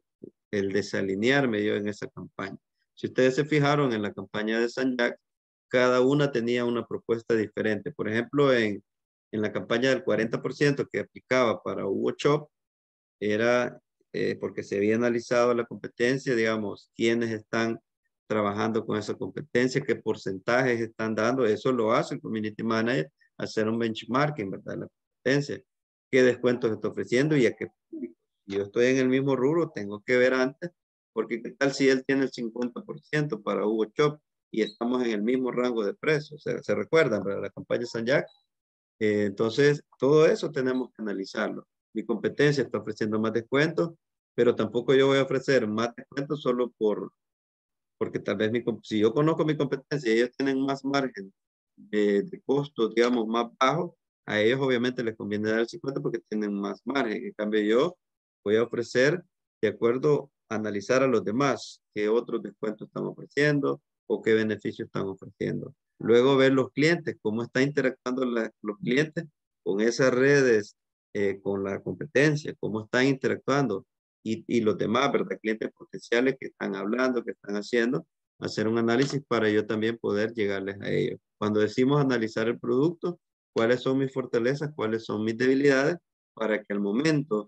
el desalinearme yo en esa campaña. Si ustedes se fijaron en la campaña de San Jack, cada una tenía una propuesta diferente. Por ejemplo, en la campaña del 40% que aplicaba para Hugo Shop, era porque se había analizado la competencia, digamos, quiénes están trabajando con esa competencia, qué porcentajes están dando, eso lo hace el Community Manager, hacer un benchmarking, ¿verdad? La competencia, qué descuentos está ofreciendo y a qué público. Si yo estoy en el mismo rubro, tengo que ver antes, porque qué tal si él tiene el 50% para Hugo Shop y estamos en el mismo rango de precios. Se recuerdan, ¿verdad? La campaña San Jack. Entonces, todo eso tenemos que analizarlo. Mi competencia está ofreciendo más descuentos, pero tampoco yo voy a ofrecer más descuentos solo porque tal vez si yo conozco mi competencia y ellos tienen más margen de costos, digamos, más bajos, a ellos obviamente les conviene dar el 50 porque tienen más margen. En cambio, yo voy a ofrecer de acuerdo a analizar a los demás qué otros descuentos están ofreciendo o qué beneficios están ofreciendo. Luego ver los clientes, cómo están interactuando los clientes con esas redes, con la competencia, cómo están interactuando y los demás, ¿verdad? Clientes potenciales que están hablando, que están haciendo, hacer un análisis para yo también poder llegarles a ellos. Cuando decimos analizar el producto, cuáles son mis fortalezas, cuáles son mis debilidades, para que al momento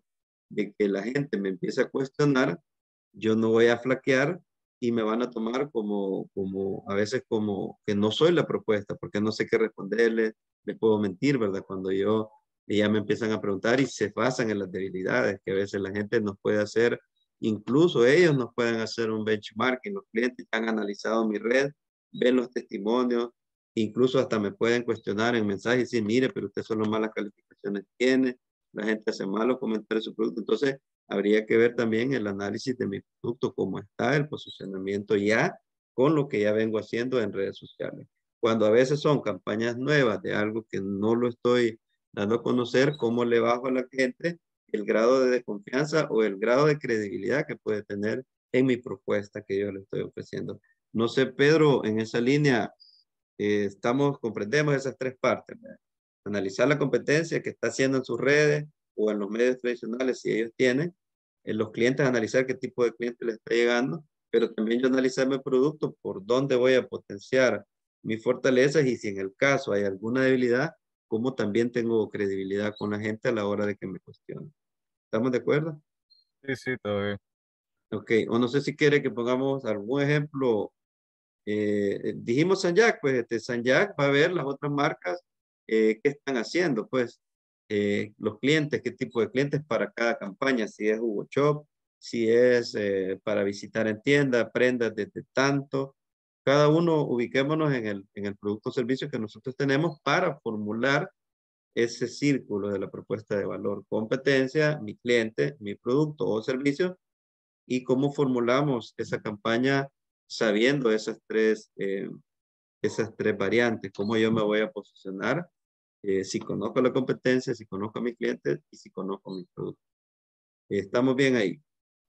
de que la gente me empiece a cuestionar, yo no voy a flaquear y me van a tomar como a veces como que no soy la propuesta, porque no sé qué responderle, les puedo mentir, ¿verdad? Cuando ya me empiezan a preguntar y se basan en las debilidades que a veces la gente nos puede hacer, incluso ellos nos pueden hacer un benchmarking, los clientes han analizado mi red, ven los testimonios, incluso hasta me pueden cuestionar en mensajes y decir, mire, pero usted solo malas calificaciones tiene, la gente hace malos comentarios de su producto. Entonces, habría que ver también el análisis de mi producto, cómo está el posicionamiento ya con lo que ya vengo haciendo en redes sociales. Cuando a veces son campañas nuevas de algo que no lo estoy dando a conocer, cómo le bajo a la gente el grado de desconfianza o el grado de credibilidad que puede tener en mi propuesta que yo le estoy ofreciendo. No sé, Pedro, en esa línea comprendemos esas tres partes, ¿verdad? Analizar la competencia que está haciendo en sus redes o en los medios tradicionales si ellos tienen, en los clientes analizar qué tipo de cliente les está llegando, pero también yo analizar mi producto por dónde voy a potenciar mis fortalezas y si en el caso hay alguna debilidad, cómo también tengo credibilidad con la gente a la hora de que me cuestionen. ¿Estamos de acuerdo? Sí, sí, todo bien. Ok, o no sé si quiere que pongamos algún ejemplo. Dijimos San Jack, pues San Jack va a ver las otras marcas qué están haciendo, pues los clientes, qué tipo de clientes para cada campaña, si es Hugo Shop, si es para visitar en tienda, prendas desde tanto. Cada uno ubiquémonos en el producto o servicio que nosotros tenemos para formular ese círculo de la propuesta de valor, competencia, mi cliente, mi producto o servicio, y cómo formulamos esa campaña sabiendo esas tres variantes, cómo yo me voy a posicionar, si conozco la competencia, si conozco a mis clientes y si conozco mis productos. Estamos bien ahí.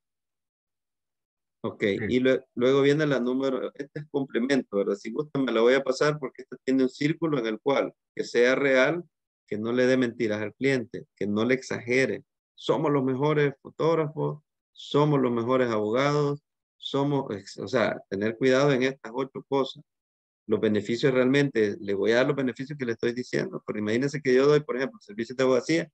Ok, y luego viene la número, este es complemento, ¿verdad? Si gustan me la voy a pasar porque este tiene un círculo en el cual que sea real, que no le dé mentiras al cliente, que no le exagere. Somos los mejores fotógrafos, somos los mejores abogados, o sea, tener cuidado en estas 8 cosas. Los beneficios realmente, le voy a dar los beneficios que le estoy diciendo, pero imagínense que yo doy, por ejemplo, servicios de abogacía,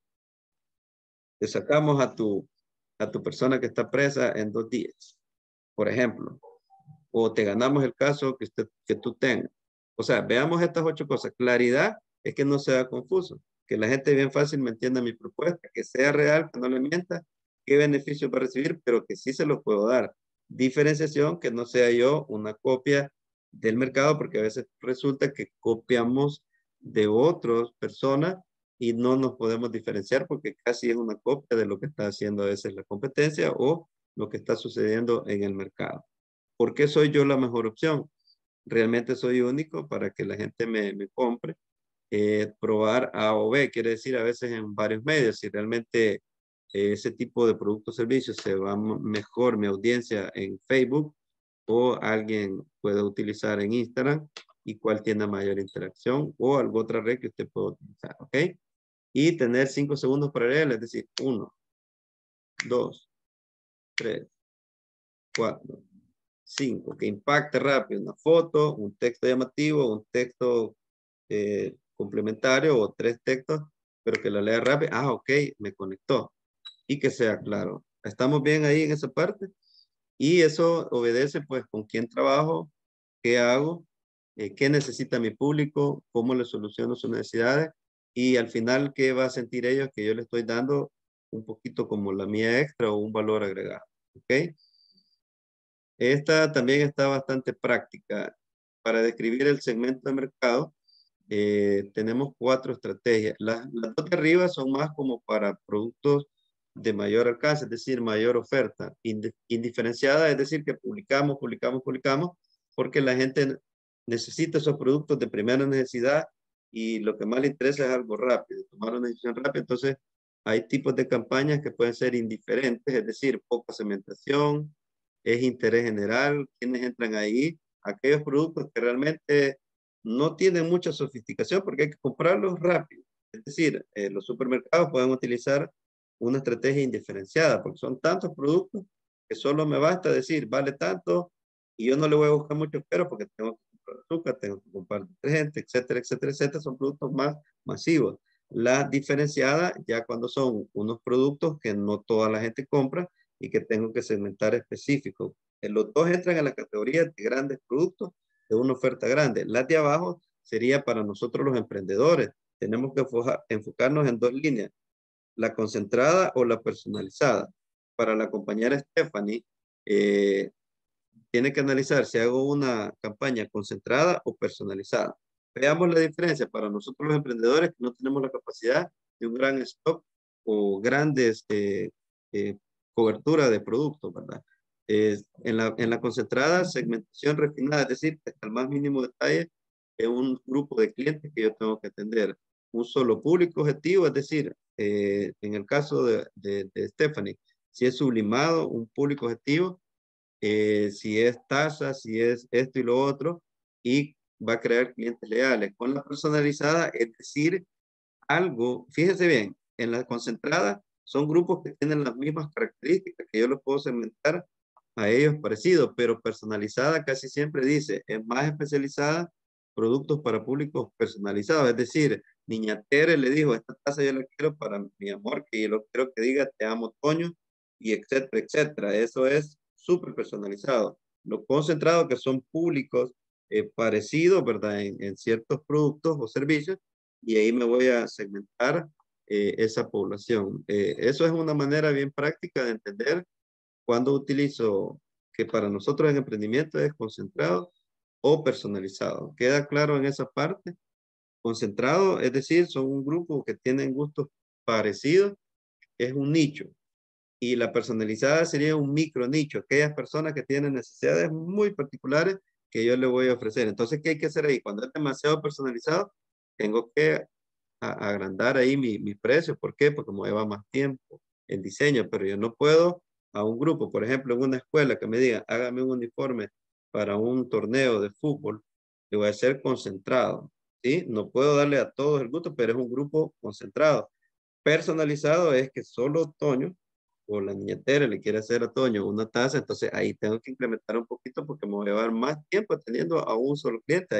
te sacamos a tu persona que está presa en 2 días, por ejemplo, o te ganamos el caso que tú tengas. O sea, veamos estas 8 cosas. Claridad es que no sea confuso, que la gente bien fácil me entienda mi propuesta, que sea real, que no le mienta, qué beneficio va a recibir, pero que sí se los puedo dar. Diferenciación, que no sea yo una copia del mercado, porque a veces resulta que copiamos de otras personas y no nos podemos diferenciar porque casi es una copia de lo que está haciendo a veces la competencia o lo que está sucediendo en el mercado. ¿Por qué soy yo la mejor opción? Realmente soy único para que la gente me compre. Probar A o B, quiere decir a veces en varios medios, si realmente ese tipo de producto o servicio se va mejor mi audiencia en Facebook o alguien puede utilizar en Instagram y cuál tiene mayor interacción o alguna otra red que usted pueda utilizar, ¿ok? Y tener 5 segundos para leer, es decir, 1, 2, 3, 4, 5, que impacte rápido, una foto, un texto llamativo, un texto complementario o 3 textos, pero que lo lea rápido. Ah, ok, me conectó. Y que sea claro. ¿Estamos bien ahí en esa parte? Y eso obedece pues con quién trabajo, qué hago, qué necesita mi público, cómo le soluciono sus necesidades y al final qué va a sentir ellos que yo le estoy dando un poquito como la mía extra o un valor agregado. ¿Ok? Esta también está bastante práctica. Para describir el segmento de mercado, tenemos 4 estrategias. Las 2 de arriba son más como para productos de mayor alcance, es decir, mayor oferta. Indiferenciada, es decir, que publicamos, porque la gente necesita esos productos de primera necesidad y lo que más le interesa es algo rápido, tomar una decisión rápida. Entonces, hay tipos de campañas que pueden ser indiferentes, es decir, poca segmentación, es interés general, quienes entran ahí, aquellos productos que realmente no tienen mucha sofisticación porque hay que comprarlos rápido. Es decir, los supermercados pueden utilizar una estrategia indiferenciada porque son tantos productos que solo me basta decir, vale tanto y yo no le voy a buscar mucho pero porque tengo que comprar azúcar, tengo que comprar detergente, etcétera, etcétera, etcétera. Son productos más masivos. La diferenciada ya cuando son unos productos que no toda la gente compra y que tengo que segmentar específico. Los dos entran en la categoría de grandes productos de una oferta grande. Las de abajo sería para nosotros los emprendedores. Tenemos que enfocarnos en dos líneas, la concentrada o la personalizada. Para la compañera Stephanie, tiene que analizar si hago una campaña concentrada o personalizada. Veamos la diferencia para nosotros los emprendedores que no tenemos la capacidad de un gran stock o grandes cobertura de productos, ¿verdad? En la concentrada, segmentación refinada, es decir, hasta el más mínimo detalle de un grupo de clientes que yo tengo que atender. Un solo público objetivo, es decir, en el caso de Stephanie, si es sublimado, un público objetivo, si es tasa, si es esto y lo otro, y va a crear clientes leales. Con la personalizada, es decir, algo, fíjese bien, en la concentrada son grupos que tienen las mismas características, que yo los puedo segmentar a ellos parecidos, pero personalizada casi siempre dice, es más especializada, productos para públicos personalizados, es decir, Niña Tere le dijo, esta taza yo la quiero para mi amor, que yo lo quiero que diga, te amo, Toño, y etcétera, etcétera. Eso es súper personalizado. Lo concentrado que son públicos parecidos, ¿verdad? En ciertos productos o servicios, y ahí me voy a segmentar esa población. Eso es una manera bien práctica de entender cuando utilizo que para nosotros en emprendimiento es concentrado o personalizado. ¿Queda claro en esa parte? Concentrado, es decir, son un grupo que tienen gustos parecidos, es un nicho. Y la personalizada sería un micro nicho, aquellas personas que tienen necesidades muy particulares que yo le voy a ofrecer. Entonces, ¿qué hay que hacer ahí? Cuando es demasiado personalizado, tengo que agrandar ahí mi precio. ¿Por qué? Porque me lleva más tiempo en diseño, pero yo no puedo a un grupo, por ejemplo, en una escuela que me diga, hágame un uniforme para un torneo de fútbol, le voy a hacer concentrado, ¿sí? No puedo darle a todos el gusto, pero es un grupo concentrado. Personalizado es que solo Toño o la niñetera le quiere hacer a Toño una taza, entonces ahí tengo que implementar un poquito porque me voy a llevar más tiempo atendiendo a un solo cliente.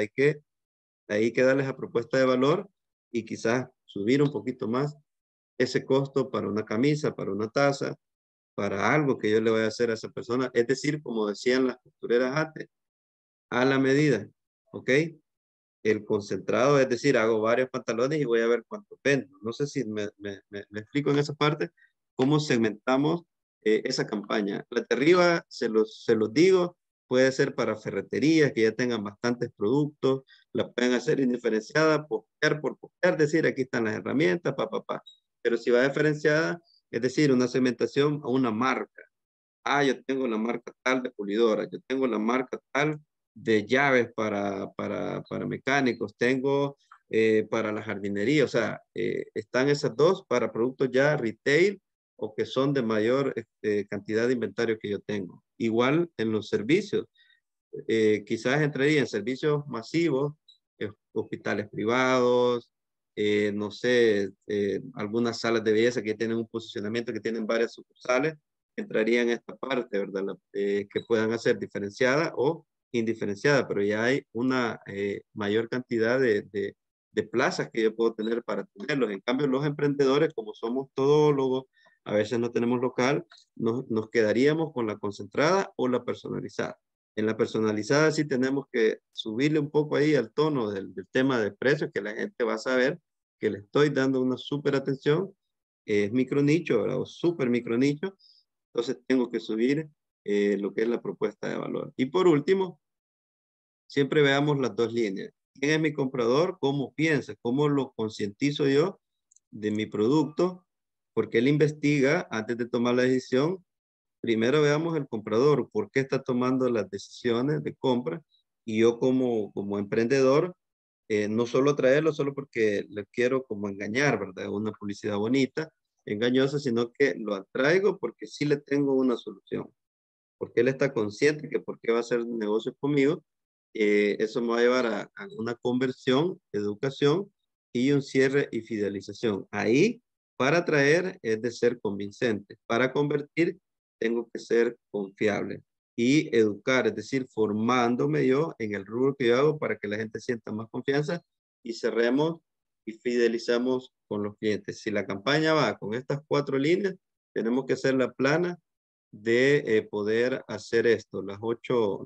Hay que darles a propuesta de valor y quizás subir un poquito más ese costo para una camisa, para una taza, para algo que yo le voy a hacer a esa persona. Es decir, como decían las costureras antes, a la medida, ¿ok? El concentrado, es decir, hago varios pantalones y voy a ver cuánto vendo. No sé si me explico en esa parte, cómo segmentamos esa campaña. La de arriba, se los digo, puede ser para ferreterías que ya tengan bastantes productos, la pueden hacer indiferenciada, postear por postear, decir, aquí están las herramientas, pa. Pero si va diferenciada, es decir, una segmentación a una marca. Ah, yo tengo la marca tal de pulidora, yo tengo la marca tal de llaves para mecánicos, tengo para la jardinería, o sea, están esas dos para productos ya retail o que son de mayor cantidad de inventario que yo tengo. Igual en los servicios, quizás entraría en servicios masivos, hospitales privados, no sé, algunas salas de belleza que tienen un posicionamiento, que tienen varias sucursales, entraría en esta parte, ¿verdad? Que puedan hacer diferenciada o indiferenciada, pero ya hay una mayor cantidad de plazas que yo puedo tener para tenerlos. En cambio, los emprendedores, como somos todólogos, a veces no tenemos local, nos quedaríamos con la concentrada o la personalizada. En la personalizada sí tenemos que subirle un poco ahí al tono del tema de precios, que la gente va a saber que le estoy dando una súper atención, es micro nicho, ¿verdad? O súper micro nicho. Entonces tengo que subir lo que es la propuesta de valor. Y por último, siempre veamos las dos líneas. ¿Quién es mi comprador? ¿Cómo piensa? ¿Cómo lo concientizo yo de mi producto? Porque él investiga antes de tomar la decisión. Primero veamos el comprador, por qué está tomando las decisiones de compra, y yo como emprendedor, no solo traerlo solo porque le quiero como engañar, ¿verdad? Una publicidad bonita, engañosa, sino que lo atraigo porque sí le tengo una solución, porque él está consciente que por qué va a hacer negocio conmigo, eso me va a llevar a una conversión, educación y un cierre y fidelización. Ahí, para atraer es de ser convincente, para convertir tengo que ser confiable y educar, es decir, formándome yo en el rubro que yo hago para que la gente sienta más confianza y cerremos y fidelizamos con los clientes. Si la campaña va con estas 4 líneas, tenemos que hacer la plana de poder hacer esto, los 8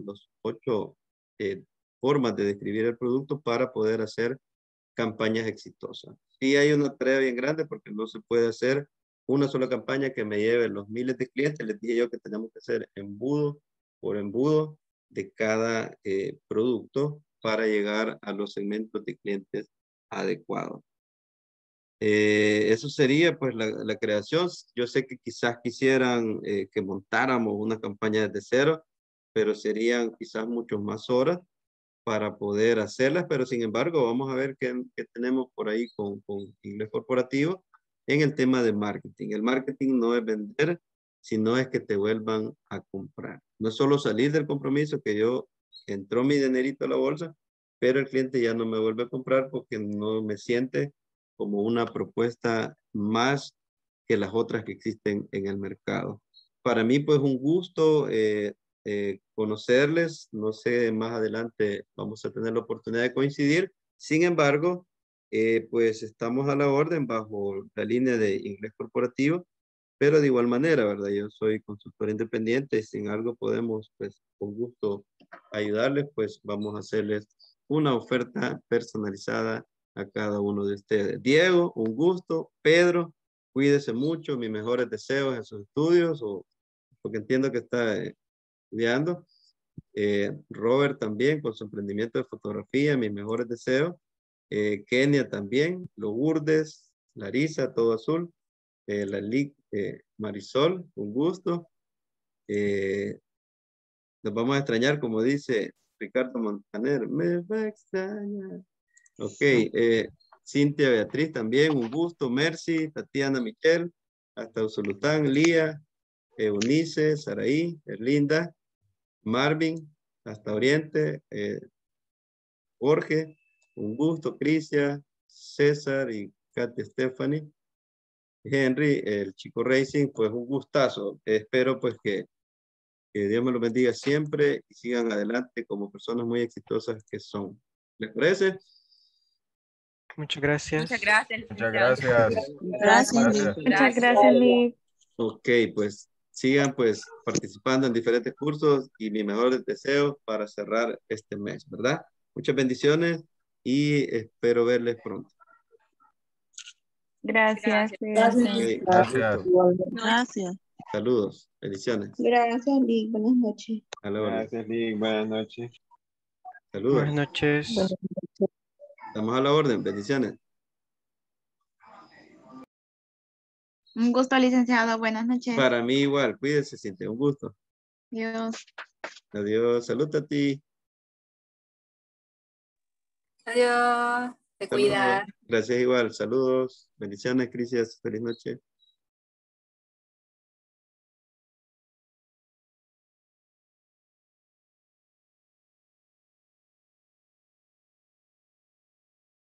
formas de describir el producto para poder hacer campañas exitosas. Sí hay una tarea bien grande porque no se puede hacer una sola campaña que me lleve los miles de clientes. Les dije yo que tenemos que hacer embudo por embudo de cada producto para llegar a los segmentos de clientes adecuados. Eso sería pues la creación. Yo sé que quizás quisieran que montáramos una campaña desde cero, pero serían quizás muchas más horas para poder hacerlas, pero sin embargo vamos a ver qué tenemos por ahí con Inglés Corporativo en el tema de marketing. El marketing no es vender, sino es que te vuelvan a comprar. No es solo salir del compromiso que yo entró mi dinerito a la bolsa, pero el cliente ya no me vuelve a comprar porque no me siente como una propuesta más que las otras que existen en el mercado. Para mí, pues, un gusto conocerles. No sé, más adelante vamos a tener la oportunidad de coincidir. Sin embargo, pues estamos a la orden bajo la línea de Inglés Corporativo, pero de igual manera, ¿verdad? Yo soy consultor independiente y si en algo podemos, pues, con gusto ayudarles, pues vamos a hacerles una oferta personalizada a cada uno de ustedes. Diego, un gusto. Pedro, cuídese mucho. Mis mejores deseos en sus estudios, porque entiendo que está estudiando. Robert también con su emprendimiento de fotografía, mis mejores deseos. Kenia también, Lourdes, Larisa, todo azul. Marisol, un gusto. Nos vamos a extrañar, como dice Ricardo Montaner, me va a extrañar. Ok, Cintia Beatriz también, un gusto. Mercy, Tatiana Michelle, hasta Usulután, Lía, Eunice, Saraí, Erlinda, Marvin, hasta Oriente, Jorge, un gusto. Crisia, César y Katy Stephanie, Henry, el Chico Racing, pues un gustazo. Espero pues que Dios me los bendiga siempre y sigan adelante como personas muy exitosas que son. ¿Les parece? Muchas gracias. Muchas gracias. Muchas gracias. Gracias. Muchas gracias, Lick. Ok, pues sigan pues participando en diferentes cursos y mis mejores deseos para cerrar este mes, ¿verdad? Muchas bendiciones y espero verles pronto. Gracias. Ok, Gracias. Gracias. saludos, bendiciones. Gracias, Lick. Buenas noches. A la orden. Gracias, Lick. Buenas noches. Saludos. Buenas noches. Estamos a la orden, bendiciones. Un gusto, licenciado. Buenas noches. Para mí igual, cuídese, siente un gusto. Dios. Adiós, salud a ti. Adiós. Te Saludos. cuidas. Gracias igual, saludos, bendiciones, Crisia, feliz noche.